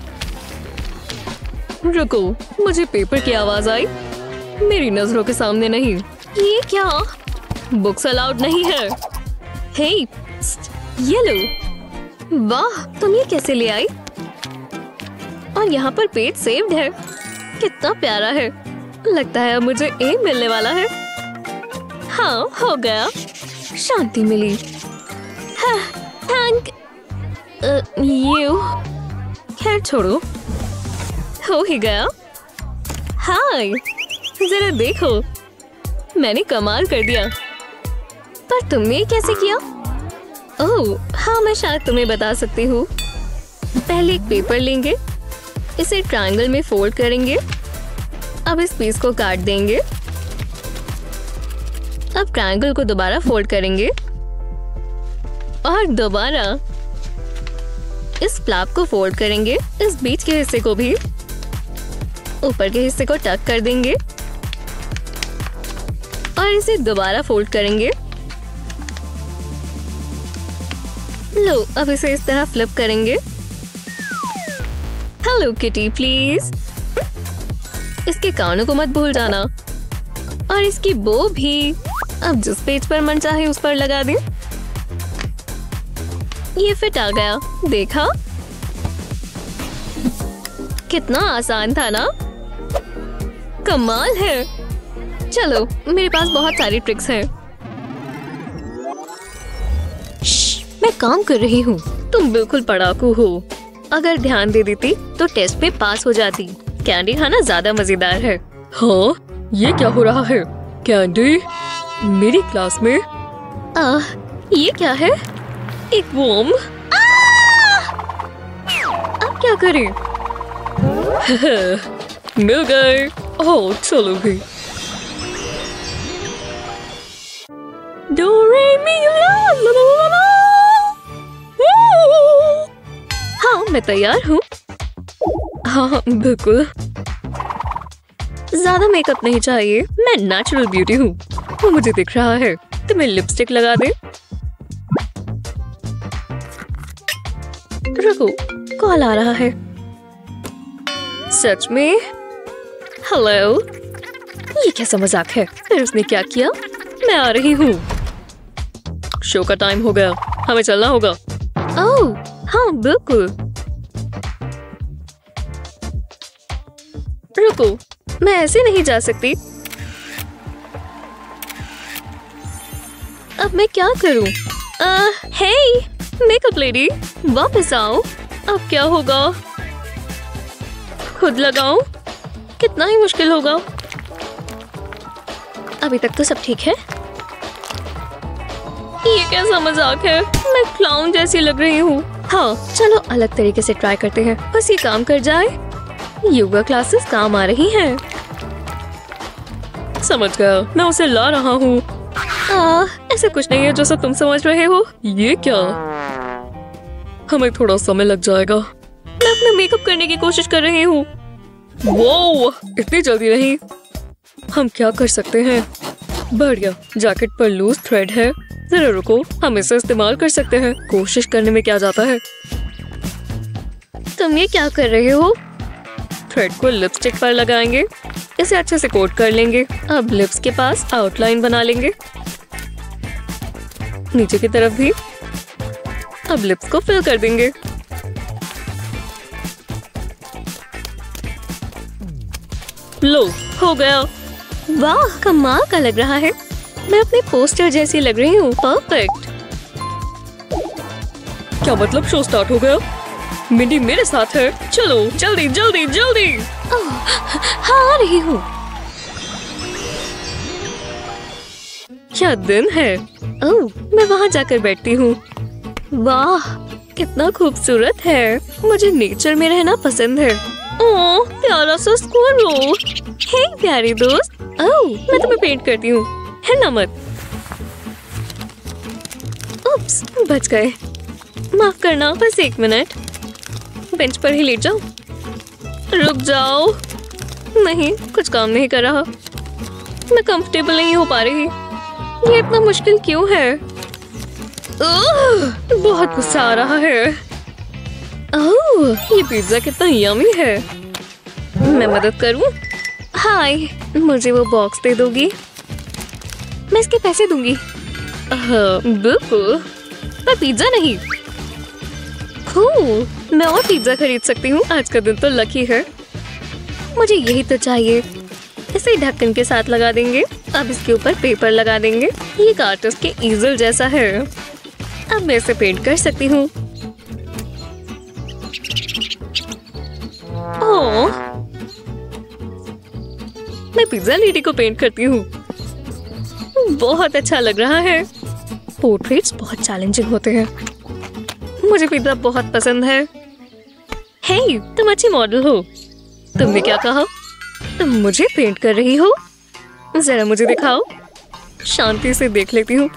Speaker 1: रुको, मुझे पेपर की आवाज आई। मेरी नजरों के सामने नहीं। ये क्या? बुक्स अलाउड नहीं है। हे, ये लो। वाह, तुम ये कैसे ले आई? और यहाँ पर पेज सेव्ड है। कितना प्यारा है। लगता है अब मुझे A मिलने वाला है। हाँ, हो गया। शांति मिली। हाँ, थैंक यू। खैर छोड़ो, हो ही गया। हाय, जरा देखो, मैंने कमाल कर दिया। पर तुमने कैसे किया? ओह हाँ, मैं शायद तुम्हें बता सकती हूँ। पहले एक पेपर लेंगे, इसे ट्रायंगल में फोल्ड करेंगे। अब इस पीस को काट देंगे। अब ट्रायंगल को दोबारा फोल्ड करेंगे और दोबारा इस फ्लैप को फोल्ड करेंगे। इस बीच के हिस्से को भी, ऊपर के हिस्से को टक कर देंगे। और इसे दोबारा फोल्ड करेंगे। लो, अब इसे इस तरह फ्लिप करेंगे। Hello kitty please. इसके कानों को मत भूल जाना और इसकी बो भी। अब जिस पेज पर मन चाहे उस पर लगा दें। ये फिट आ गया, देखा? कितना आसान था ना? कमाल है। चलो, मेरे पास बहुत सारी ट्रिक्स हैं। मैं काम कर रही हूँ। तुम बिल्कुल पढ़ाकू हो। अगर ध्यान दे देती तो टेस्ट में पास हो जाती। कैंडी खाना ज्यादा मजेदार है। हाँ, ये क्या हो रहा है? कैंडी मेरी क्लास में। ये क्या है? एक वर्म। अब क्या करें? मिल गए। ओह चलो भी। डो रे मी ला ला ला ला। हाँ, मैं तैयार हूँ। हाँ बिल्कुल। ज्यादा मेकअप नहीं चाहिए। मैं नेचुरल ब्यूटी हूँ। वो मुझे दिख रहा है। तुम्हें लिपस्टिक लगा दे। रुको, कॉल आ रहा है। सच में? हेलो। ये कैसा मजाक है? फिर उसने क्या किया? मैं आ रही हूँ। शो का टाइम हो गया, हमें चलना होगा। ओह हाँ बिल्कुल। रुको, मैं ऐसे नहीं जा सकती। अब मैं क्या करूं? हे मेकअप लेडी, वापस आओ। अब क्या होगा? खुद लगाऊं? कितना ही मुश्किल होगा। अभी तक तो सब ठीक है। ये कैसा मजाक है? मैं क्लाउन जैसी लग रही हूँ। हाँ चलो अलग तरीके से ट्राई करते हैं। बस ये काम कर जाए। योगा क्लासेस काम आ रही हैं। समझ गया, मैं उसे ला रहा हूँ। ऐसे कुछ नहीं है जो सब तुम समझ रहे हो। ये क्या? हमें थोड़ा समय लग जाएगा। मैं अपना मेकअप करने की कोशिश कर रही हूँ। वो इतनी जल्दी नहीं। हम क्या कर सकते हैं? बढ़िया, जैकेट पर लूज थ्रेड है। जरा रुको, हम इसे इस्तेमाल कर सकते हैं। कोशिश करने में क्या जाता है। तुम ये क्या कर रहे हो? थ्रेड को लिपस्टिक पर लगाएंगे। इसे अच्छे से कोट कर लेंगे। अब लिप्स के पास आउटलाइन बना लेंगे, नीचे की तरफ भी। अब लिप्स को फिल कर देंगे। लो, हो गया। वाह, कमाल का लग रहा है। मैं अपने पोस्टर जैसी लग रही हूँ। परफेक्ट। क्या मतलब शो स्टार्ट हो गया? मिंडी मेरे साथ है। चलो जल्दी जल्दी जल्दी। हाँ आ रही हूँ। क्या दिन है। ओह, मैं वहाँ जाकर बैठती हूँ। वाह, कितना खूबसूरत है। मुझे नेचर में रहना पसंद है। ओह, प्यारा सा स्क्वायरल। हे प्यारी दोस्त। ओह, मैं तुम्हें पेंट करती हूँ, है ना मत। उप्स, बच गए। माफ करना, बस 1 मिनट। बेंच पर ही लेट जाओ। रुक जाओ। नहीं, कुछ काम नहीं कर रहा। मैं कंफर्टेबल नहीं हो पा रही। ये इतना मुश्किल क्यों है? बहुत गुस्सा आ रहा है। ओह, ये पिज्जा कितना यमी है। मैं मदद करूं? हाय, मुझे वो बॉक्स दे दोगी? मैं इसके पैसे दूंगी। बिल्कुल, पर पिज्जा नहीं। कूल, मैं और पिज्जा खरीद सकती हूँ। आज का दिन तो लकी है। मुझे यही तो चाहिए। इसे ढक्कन के साथ लगा देंगे। अब इसके ऊपर पेपर लगा देंगे। ये एक आर्टिस्ट के ईजल जैसा है। अब मैं इसे पेंट कर सकती हूँ। ओह, मैं पिज्जा लेडी को पेंट करती हूँ। बहुत अच्छा लग रहा है। पोर्ट्रेट्स बहुत चैलेंजिंग होते हैं। मुझे पिज्जा बहुत पसंद है। हे, तुम अच्छी मॉडल हो। तुमने क्या कहा? तुम मुझे पेंट कर रही हो? जरा मुझे दिखाओ। शांति से देख लेती हूँ।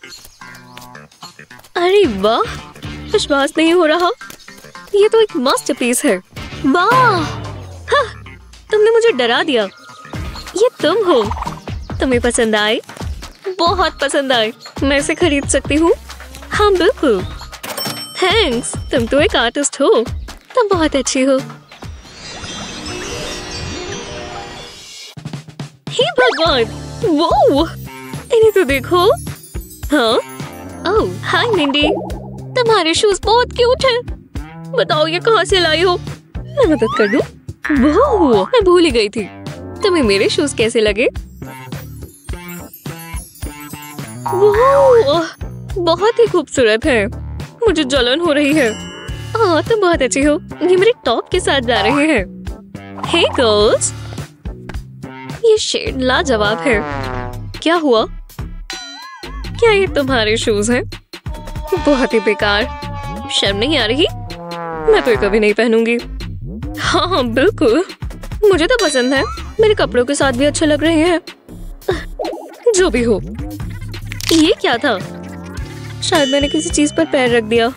Speaker 1: अरे वाह, विश्वास नहीं हो रहा। ये तो एक मास्टरपीस है। वाह, हाँ, तुमने मुझे डरा दिया। ये तुम हो। तुम्हें पसंद आए? बहुत पसंद आए। मैं इसे खरीद सकती हूँ? हाँ बिल्कुल। थैंक्स, तुम तो एक आर्टिस्ट हो। तुम बहुत अच्छी हो। हे भगवान, वो इन्हें तो देखो। हाँ, ओह हाय मिंडी, तुम्हारे शूज बहुत क्यूट हैं। बताओ ये कहाँ से लाई हो? मैं मदद कर दूं? वो मैं भूल ही गई थी। तुम्हें मेरे शूज कैसे लगे? वो बहुत ही खूबसूरत है। मुझे जलन हो रही है। तुम बहुत अच्छी हो। ये मेरे टॉप के साथ जा रहे हैं। हे गर्ल्स, ये शेड लाजवाब है। क्या हुआ? क्या ये तुम्हारे शूज हैं? बहुत ही बेकार। शर्म नहीं आ रही? मैं तो ये कभी नहीं पहनूंगी। हाँ बिल्कुल, मुझे तो पसंद है। मेरे कपड़ों के साथ भी अच्छे लग रहे हैं। जो भी हो। ये क्या था? शायद मैंने किसी चीज पर पैर रख दिया।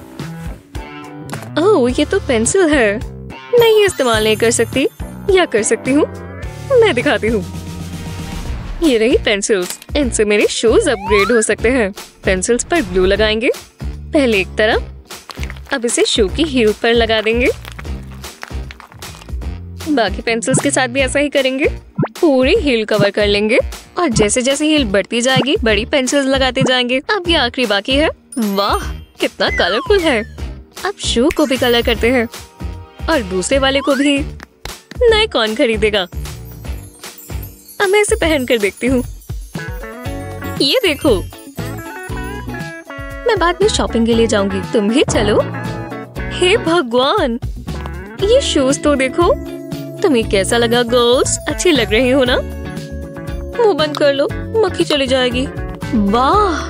Speaker 1: ओह, ये तो पेंसिल है। मैं ये इस्तेमाल नहीं कर सकती, या कर सकती हूँ? मैं दिखाती हूँ। ये रही पेंसिल्स। इनसे मेरे शूज अपग्रेड हो सकते हैं। पेंसिल्स पर ग्लू लगाएंगे, पहले एक तरफ, अब इसे शू की हील पर लगा देंगे। बाकी पेंसिल्स के साथ भी ऐसा ही करेंगे। पूरी हील कवर कर लेंगे और जैसे जैसे हील बढ़ती जाएगी बड़ी पेंसिल्स लगाते जाएंगे। अब ये आखिरी बाकी है। वाह, कितना कलरफुल है। अब शू को भी कलर करते हैं और दूसरे वाले को भी। नए कौन खरीदेगा? अब मैं इसे पहन कर देखती हूँ। ये देखो, मैं बाद में शॉपिंग के लिए जाऊंगी, तुम भी चलो। हे भगवान, ये शूज तो देखो। तुम्हें कैसा लगा गर्ल्स? अच्छी लग रही हो ना? मुंह बंद कर लो, मक्खी चली जाएगी। वाह,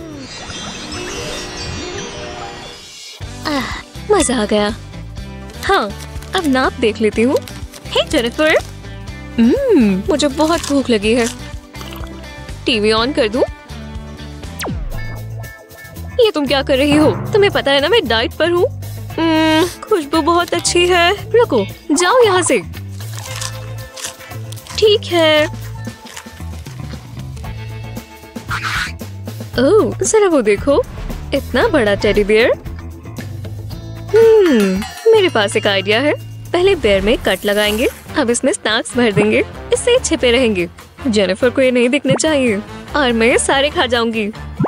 Speaker 1: मजा आ गया। हाँ, अब नाप देख लेती हूँ। हे जेनिफर, मुझे बहुत भूख लगी है। टीवी ऑन कर दूं? ये तुम क्या कर रही हो? तुम्हें पता है ना मैं डाइट पर हूँ। खुशबू बहुत अच्छी है। रुको, जाओ यहाँ से। ठीक है। ओह, जरा वो देखो, इतना बड़ा टेडी बियर। मेरे पास एक आइडिया है। पहले बेयर में कट लगाएंगे, अब इसमें स्नैक्स भर देंगे, इससे छिपे रहेंगे। जेनिफर को ये नहीं दिखने चाहिए और मैं ये सारे खा जाऊंगी।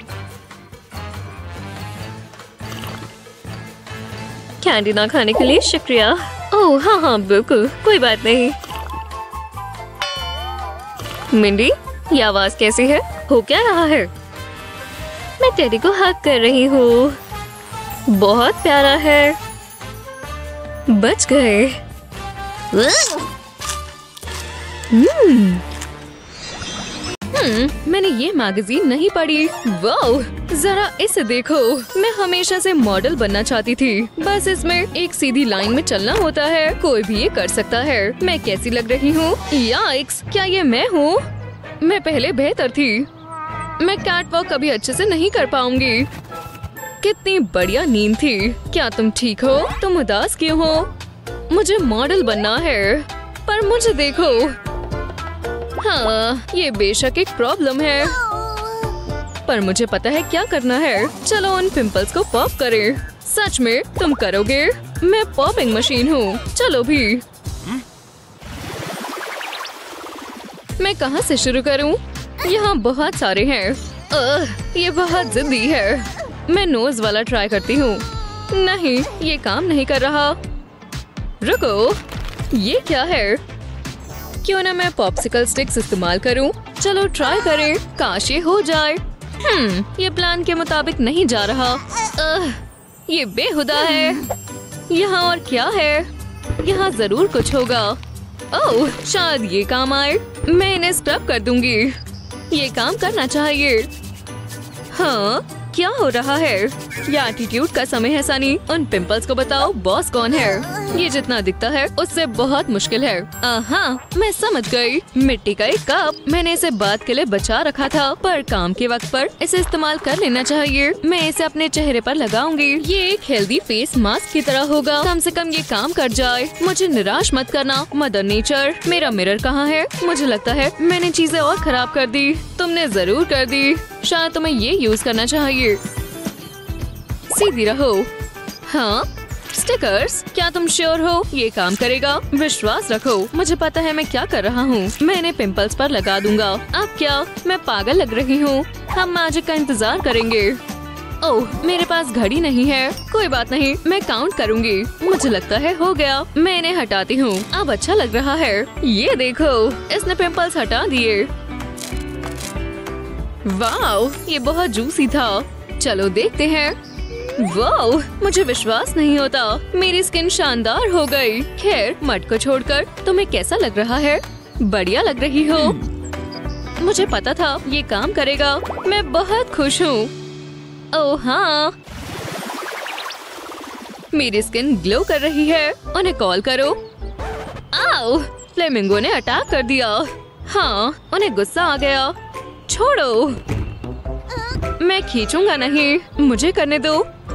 Speaker 1: कैंडी ना खाने के लिए शुक्रिया। ओह हाँ हाँ बिल्कुल, कोई बात नहीं। मिंडी, ये आवाज कैसी है? हो क्या रहा है? मैं टेडी को हग कर रही हूँ। बहुत प्यारा है। बच गए। मैंने ये मैगजीन नहीं पढ़ी। वाओ, जरा इसे देखो। मैं हमेशा से मॉडल बनना चाहती थी। बस इसमें एक सीधी लाइन में चलना होता है। कोई भी ये कर सकता है। मैं कैसी लग रही हूँ? याइक्स, क्या ये मैं हूँ? मैं पहले बेहतर थी। मैं कैटवॉक कभी अच्छे से नहीं कर पाऊंगी। कितनी बढ़िया नींद थी। क्या तुम ठीक हो? तुम उदास क्यों हो? मुझे मॉडल बनना है, पर मुझे देखो। हाँ, ये बेशक एक प्रॉब्लम है, पर मुझे पता है क्या करना है। चलो उन पिंपल्स को पॉप करें। सच में तुम करोगे? मैं पॉपिंग मशीन हूँ। चलो भी। मैं कहाँ से शुरू करूँ? यहाँ बहुत सारे हैं। ये बहुत जिद्दी है। मैं नोज वाला ट्राई करती हूँ। नहीं, ये काम नहीं कर रहा। रुको, ये क्या है? क्यों ना मैं पॉप्सिकल स्टिक्स इस्तेमाल करूं? चलो ट्राई करें, काश ये हो जाए। ये प्लान के मुताबिक नहीं जा रहा। ये बेहुदा है। यहाँ और क्या है? यहाँ जरूर कुछ होगा। ओह, शायद ये काम आए। मैं इन्हें स्क्रब कर दूंगी। ये काम करना चाहिए। हाँ, क्या हो रहा है? ये एटीट्यूड का समय है सनी। उन पिंपल्स को बताओ बॉस कौन है। ये जितना दिखता है उससे बहुत मुश्किल है। हाँ, मैं समझ गई। मिट्टी का एक कप। मैंने इसे बाद के लिए बचा रखा था, पर काम के वक्त पर इसे इस्तेमाल कर लेना चाहिए। मैं इसे अपने चेहरे पर लगाऊंगी। ये एक हेल्दी फेस मास्क की तरह होगा। कम से कम ये काम कर जाए। मुझे निराश मत करना मदर नेचर। मेरा मिरर कहाँ है? मुझे लगता है मैंने चीजें और खराब कर दी। तुमने जरूर कर दी। शायद तुम्हें ये यूज करना चाहिए। सीधी रहो। हाँ, स्टिकर्स, क्या तुम श्योर हो ये काम करेगा? विश्वास रखो, मुझे पता है मैं क्या कर रहा हूँ। मैं इन्हें पिंपल्स पर लगा दूंगा। अब क्या मैं पागल लग रही हूँ? हम मैजिक का इंतजार करेंगे। ओह, मेरे पास घड़ी नहीं है। कोई बात नहीं, मैं काउंट करूंगी। मुझे लगता है हो गया। मैं इन्हें हटाती हूँ। अब अच्छा लग रहा है। ये देखो, इसने पिंपल्स हटा दिए। वाओ, ये बहुत जूसी था। चलो देखते हैं। वाओ, मुझे विश्वास नहीं होता। मेरी स्किन शानदार हो गई। खैर, मड को छोड़कर तुम्हें कैसा लग रहा है? बढ़िया लग रही हो। मुझे पता था ये काम करेगा। मैं बहुत खुश हूँ। ओह हाँ, मेरी स्किन ग्लो कर रही है। उन्हें कॉल करो। आओ, फ्लेमिंगो ने अटैक कर दिया। हाँ, उन्हें गुस्सा आ गया। छोड़ो, मैं खींचूंगा नहीं। मुझे करने दो।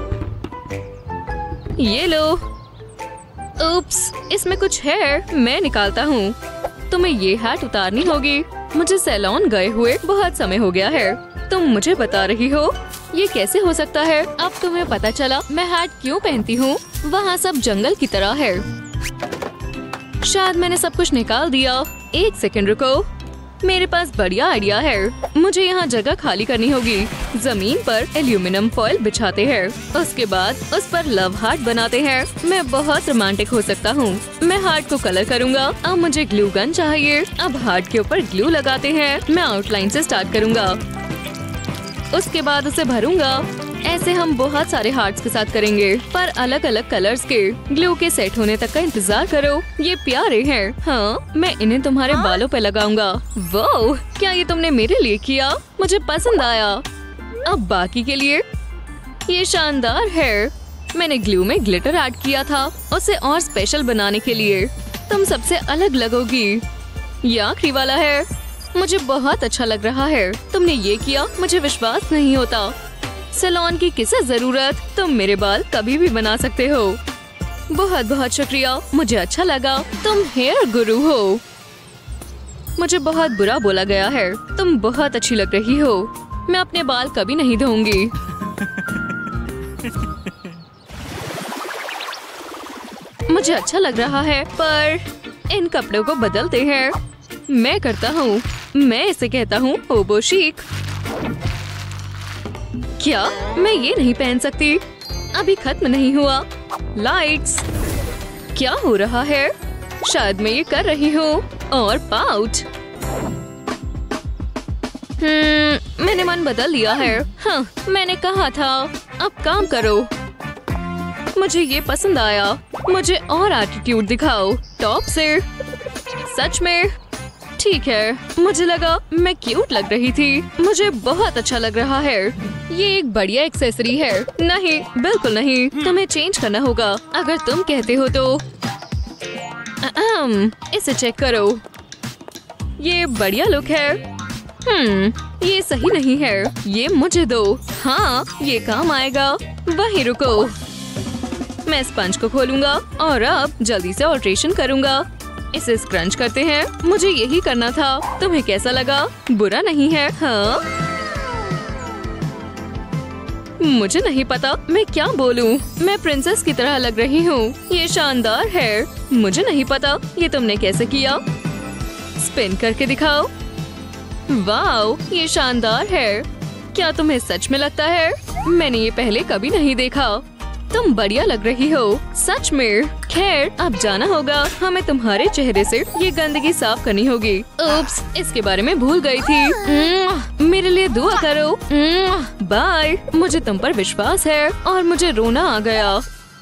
Speaker 1: ये लो। उप्स, इसमें कुछ है। मैं निकालता हूँ। तुम्हें ये हैट उतारनी होगी। मुझे सैलून गए हुए बहुत समय हो गया है। तुम मुझे बता रही हो ये कैसे हो सकता है? अब तुम्हें पता चला मैं हैट क्यों पहनती हूँ। वहाँ सब जंगल की तरह है। शायद मैंने सब कुछ निकाल दिया। एक सेकंड रुको, मेरे पास बढ़िया आइडिया है। मुझे यहाँ जगह खाली करनी होगी। जमीन पर एल्यूमिनियम फॉइल बिछाते हैं। उसके बाद उस पर लव हार्ट बनाते हैं। मैं बहुत रोमांटिक हो सकता हूँ। मैं हार्ट को कलर करूँगा। अब मुझे ग्लू गन चाहिए। अब हार्ट के ऊपर ग्लू लगाते हैं। मैं आउटलाइन से स्टार्ट करूँगा। उसके बाद उसे भरूंगा। ऐसे हम बहुत सारे हार्ट्स के साथ करेंगे, पर अलग अलग कलर्स के। ग्लू के सेट होने तक का इंतजार करो। ये प्यारे हैं। हाँ, मैं इन्हें तुम्हारे बालों पे लगाऊंगा। वो क्या ये तुमने मेरे लिए किया? मुझे पसंद आया। अब बाकी के लिए। ये शानदार है। मैंने ग्लू में ग्लिटर ऐड किया था उसे और स्पेशल बनाने के लिए। तुम सबसे अलग लगोगी। ये आखिरी वाला है। मुझे बहुत अच्छा लग रहा है। तुमने ये किया, मुझे विश्वास नहीं होता। सैलून की किसे जरूरत? तुम मेरे बाल कभी भी बना सकते हो। बहुत बहुत शुक्रिया, मुझे अच्छा लगा। तुम हेयर गुरु हो। मुझे बहुत बुरा बोला गया है। तुम बहुत अच्छी लग रही हो। मैं अपने बाल कभी नहीं धोऊंगी। मुझे अच्छा लग रहा है, पर इन कपड़ों को बदलते हैं। मैं करता हूँ। मैं इसे कहता हूँ ओबो शिक। क्या मैं ये नहीं पहन सकती? अभी खत्म नहीं हुआ। लाइट्स, क्या हो रहा है? शायद मैं ये कर रही हूँ। और पाउच। मैंने मन बदल लिया है। हाँ, मैंने कहा था। अब काम करो। मुझे ये पसंद आया। मुझे और एटीट्यूड दिखाओ। टॉप से। सच में ठीक है। मुझे लगा मैं क्यूट लग रही थी। मुझे बहुत अच्छा लग रहा है। ये एक बढ़िया एक्सेसरी है। नहीं, बिल्कुल नहीं। तुम्हें चेंज करना होगा अगर तुम कहते हो तो। इसे चेक करो। ये बढ़िया लुक है। ये सही नहीं है। ये मुझे दो। हाँ, ये काम आएगा। वहीं रुको। मैं स्पंज को खोलूंगा और अब जल्दी से ऑल्ट्रेशन करूंगा। इसे स्क्रंच करते हैं। मुझे यही करना था। तुम्हें कैसा लगा? बुरा नहीं है। हाँ, मुझे नहीं पता मैं क्या बोलूं। मैं प्रिंसेस की तरह लग रही हूँ। ये शानदार है। मुझे नहीं पता ये तुमने कैसे किया। स्पिन करके दिखाओ। वाओ, ये शानदार है। क्या तुम्हें सच में लगता है? मैंने ये पहले कभी नहीं देखा। तुम बढ़िया लग रही हो, सच में। खैर, अब जाना होगा। हमें तुम्हारे चेहरे से ये गंदगी साफ करनी होगी। उप्स, इसके बारे में भूल गई थी। मेरे लिए दुआ करो। बाय। मुझे तुम पर विश्वास है और मुझे रोना आ गया।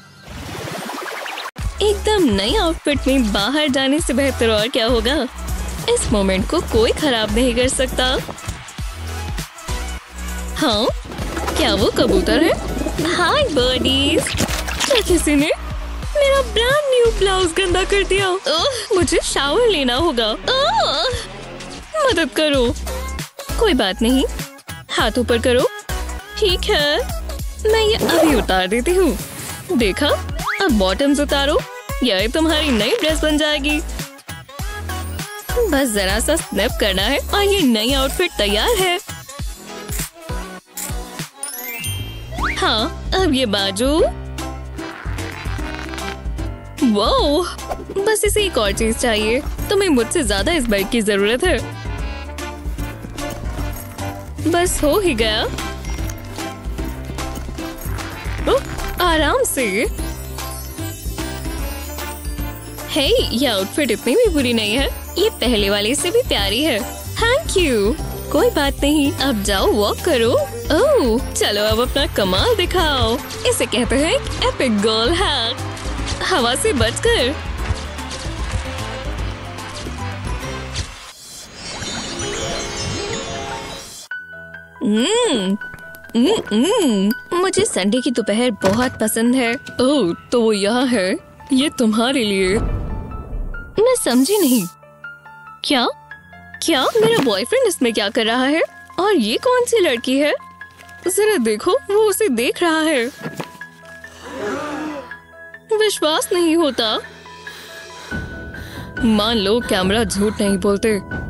Speaker 1: एकदम नई आउटफिट में बाहर जाने से बेहतर और क्या होगा। इस मोमेंट को कोई खराब नहीं कर सकता। हाँ, क्या वो कबूतर है? हाय बर्डीज। क्या किसी ने मेरा ब्रांड न्यू ब्लाउज गंदा कर दिया? मुझे शावर लेना होगा। मदद करो। कोई बात नहीं, हाथ ऊपर करो। ठीक है, मैं ये अभी उतार देती हूँ। देखा, अब बॉटम्स उतारो, यह तुम्हारी नई ड्रेस बन जाएगी। बस जरा सा स्नैप करना है और ये नई आउटफिट तैयार है। हाँ, अब ये बाजू। वाओ, बस इसे एक और चीज चाहिए। तुम्हें मुझसे ज्यादा इस बेल्ट की जरूरत है। बस हो ही गया। आराम से। हे, ये आउटफिट इतनी भी बुरी नहीं है। ये पहले वाले से भी प्यारी है। Thank you. कोई बात नहीं, अब जाओ वॉक करो। ओह, चलो अब अपना कमाल दिखाओ। इसे कहते हैं एक एपिक गर्ल हैक। हवा से बचकर। मुझे संडे की दोपहर बहुत पसंद है। ओह, तो वो यहाँ है। ये तुम्हारे लिए। मैं समझी नहीं। क्या क्या मेरा बॉयफ्रेंड इसमें क्या कर रहा है? और ये कौन सी लड़की है? जरा देखो, वो उसे देख रहा है। विश्वास नहीं होता। मान लो कैमरा झूठ नहीं बोलते।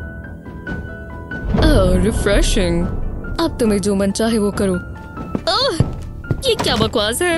Speaker 1: रिफ्रेशिंग। अब तुम्हें जो मन चाहे वो करो। ये क्या बकवास है?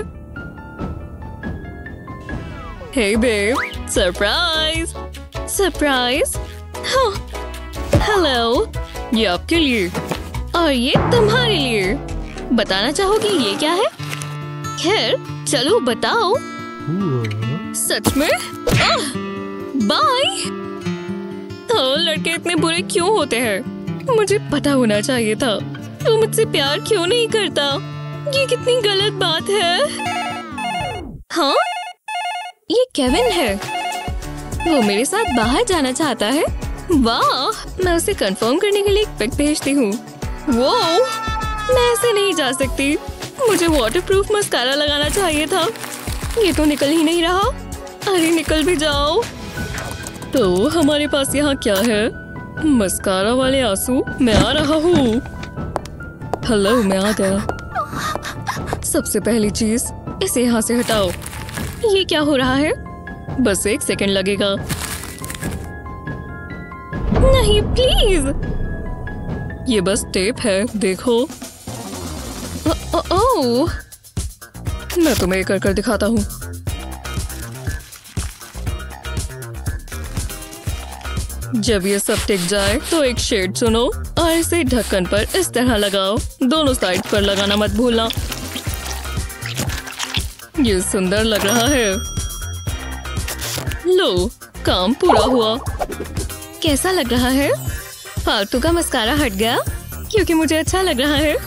Speaker 1: Hey babe, surprise. सरप्राइज? हाँ, हेलो। ये आपके लिए और ये तुम्हारे लिए। बताना चाहोगी ये क्या है? खैर, चलो बताओ। सच में? बाय। लड़के इतने बुरे क्यों होते हैं? मुझे पता होना चाहिए था। तू मुझसे प्यार क्यों नहीं करता? ये कितनी गलत बात है। हाँ, ये केविन है। वो मेरे साथ बाहर जाना चाहता है। वाह, मैं उसे कंफर्म करने के लिए एक पिक भेजती हूँ। वो, मैं ऐसे नहीं जा सकती। मुझे वाटरप्रूफ मस्कारा लगाना चाहिए था। ये तो निकल ही नहीं रहा। अरे निकल भी जाओ। तो हमारे पास यहाँ क्या है? मस्कारा वाले आंसू। मैं आ रहा हूँ। हेलो, मैं आ गया। सबसे पहली चीज, इसे यहाँ से हटाओ। ये क्या हो रहा है? बस 1 सेकंड लगेगा। नहीं, प्लीज। ये बस टेप है, देखो। ओह, मैं तुम्हें कर दिखाता हूँ। जब ये सब टिक जाए तो एक शेड चुनो और इसे ढक्कन पर इस तरह लगाओ। दोनों साइड पर लगाना मत भूलना। ये सुंदर लग रहा है। लो, काम पूरा हुआ। कैसा लग रहा है? फालतू का मस्कारा हट गया क्योंकि मुझे अच्छा लग रहा है।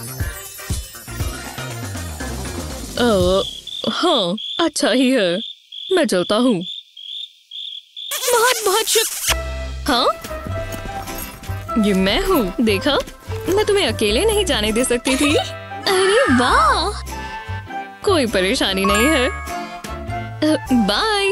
Speaker 1: हाँ, अच्छा ही है। मैं चलता हूँ। बहुत बहुत शुक्रिया। हाँ, ये मैं हूँ। देखा, मैं तुम्हें अकेले नहीं जाने दे सकती थी। अरे वाह, कोई परेशानी नहीं है। बाय।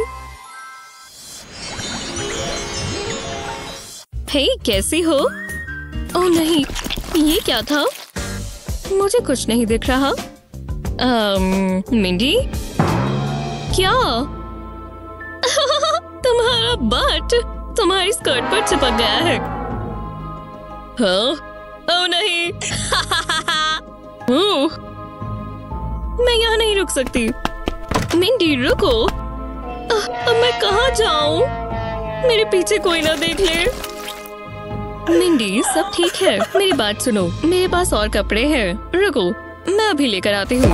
Speaker 1: हे, कैसी हो? ओह नहीं, ये क्या था? मुझे कुछ नहीं दिख रहा। मिंडी, क्या? तुम्हारा बट तुम्हारी स्कर्ट पर चिपक गया है। हाँ? ओह नहीं। मैं यहाँ नहीं रुक सकती। मिंडी, रुको। अब मैं कहाँ जाऊँ? मेरे पीछे कोई ना देख ले। मिंडी, सब ठीक है। मेरी बात सुनो, मेरे पास और कपड़े हैं। रुको, मैं अभी लेकर आती हूँ।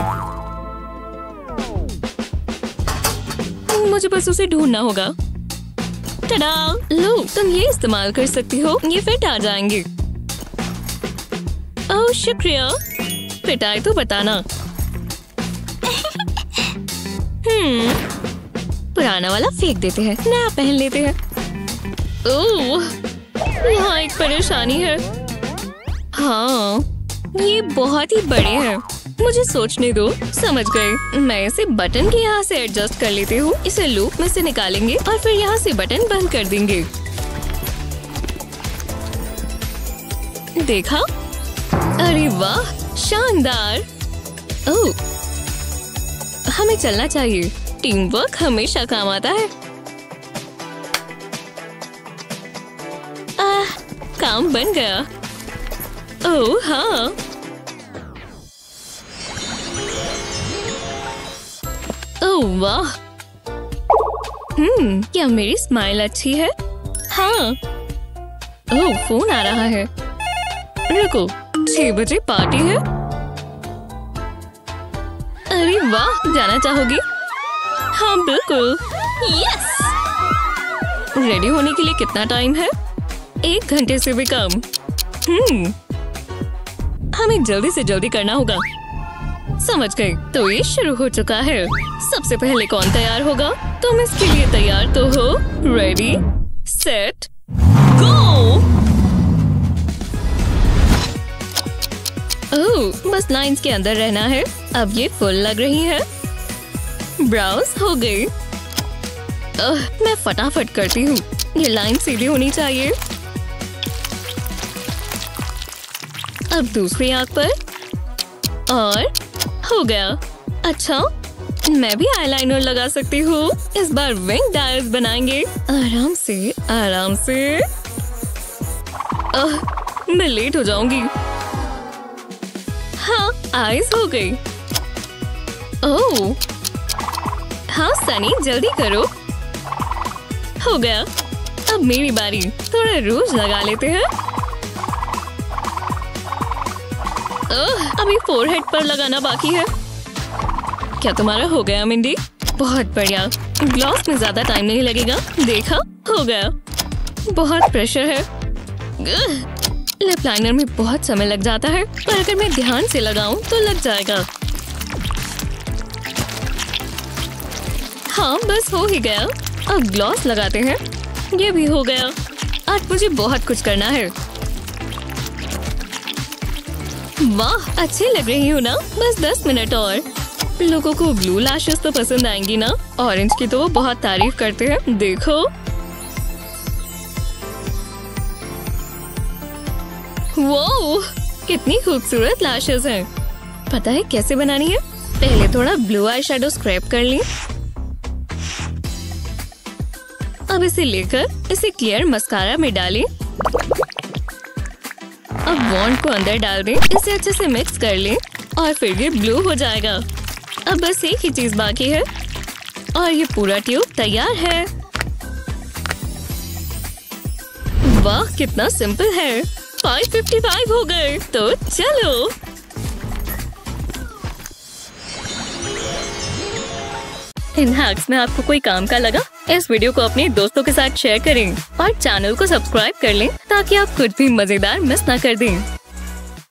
Speaker 1: मुझे बस उसे ढूंढना होगा। टडा! लो, तुम ये इस्तेमाल कर सकती हो। ये फिट आ जाएंगे। ओह शुक्रिया। फिट आए तो बताना। पुराना वाला फेंक देते हैं, नया पहन लेते हैं। ओह, यहाँ एक परेशानी है। हाँ, ये बहुत ही बड़े हैं। मुझे सोचने दो। समझ गए। मैं इसे बटन के यहाँ से एडजस्ट कर लेती हूँ। इसे लूप में से निकालेंगे और फिर यहाँ से बटन बंद कर देंगे। देखा? अरे वाह, शानदार। ओह, हमें चलना चाहिए। टीम वर्क हमेशा काम आता है। काम बन गया। ओह हाँ। ओह वाह। क्या मेरी स्माइल अच्छी है? हाँ। ओह, फोन आ रहा है। रुको, 6 बजे पार्टी है। अरे वाह, जाना चाहोगी? हाँ बिल्कुल। यस। रेडी होने के लिए कितना टाइम है? 1 घंटे से भी कम। हमें जल्दी से जल्दी करना होगा। समझ गए। तो ये शुरू हो चुका है। सबसे पहले कौन तैयार होगा? तुम इसके लिए तैयार तो हो? Ready set go. ओह, बस लाइंस के अंदर रहना है। अब ये फुल लग रही है। ब्राउज हो गई। मैं फटाफट करती हूँ। ये लाइन सीधी होनी चाहिए। अब दूसरी आंख पर और हो गया। अच्छा, मैं भी आईलाइनर लगा सकती हूँ। इस बार विंग डायल्स बनाएंगे। आराम से, आराम से। मैं लेट हो जाऊंगी। हाँ, आईज हो गई। ओह हाँ सनी, जल्दी करो। हो गया। अब मेरी बारी। थोड़ा रूज लगा लेते हैं। अभी फोरहेड पर लगाना बाकी है। क्या तुम्हारा हो गया मिंडी? बहुत बढ़िया। ग्लॉस में ज्यादा टाइम नहीं लगेगा। देखा? हो गया। बहुत प्रेशर है। लिप लाइनर में बहुत समय लग जाता है, पर अगर मैं ध्यान से लगाऊं तो लग जाएगा। हाँ, बस हो ही गया। अब ग्लॉस लगाते हैं। ये भी हो गया। आज मुझे बहुत कुछ करना है। वाह, अच्छी लग रही हूँ ना? बस 10 मिनट और। लोगों को ब्लू लैशेस तो पसंद आएंगी ना? ऑरेंज की तो वो बहुत तारीफ करते हैं। देखो। वो कितनी खूबसूरत लैशेस हैं। पता है कैसे बनानी है? पहले थोड़ा ब्लू आई शेडो स्क्रैप कर ली। अब इसे लेकर इसे क्लियर मस्कारा में डालें। अब वॉन्ड को अंदर डाल दें। इसे अच्छे से मिक्स कर लें और फिर ये ब्लू हो जाएगा। अब बस एक ही चीज बाकी है और ये पूरा ट्यूब तैयार है। वाह, कितना सिंपल है। 555 हो गए। तो चलो। इन हैक्स में आपको कोई काम का लगा? इस वीडियो को अपने दोस्तों के साथ शेयर करें और चैनल को सब्सक्राइब कर लें ताकि आप कुछ भी मजेदार मिस ना कर दें।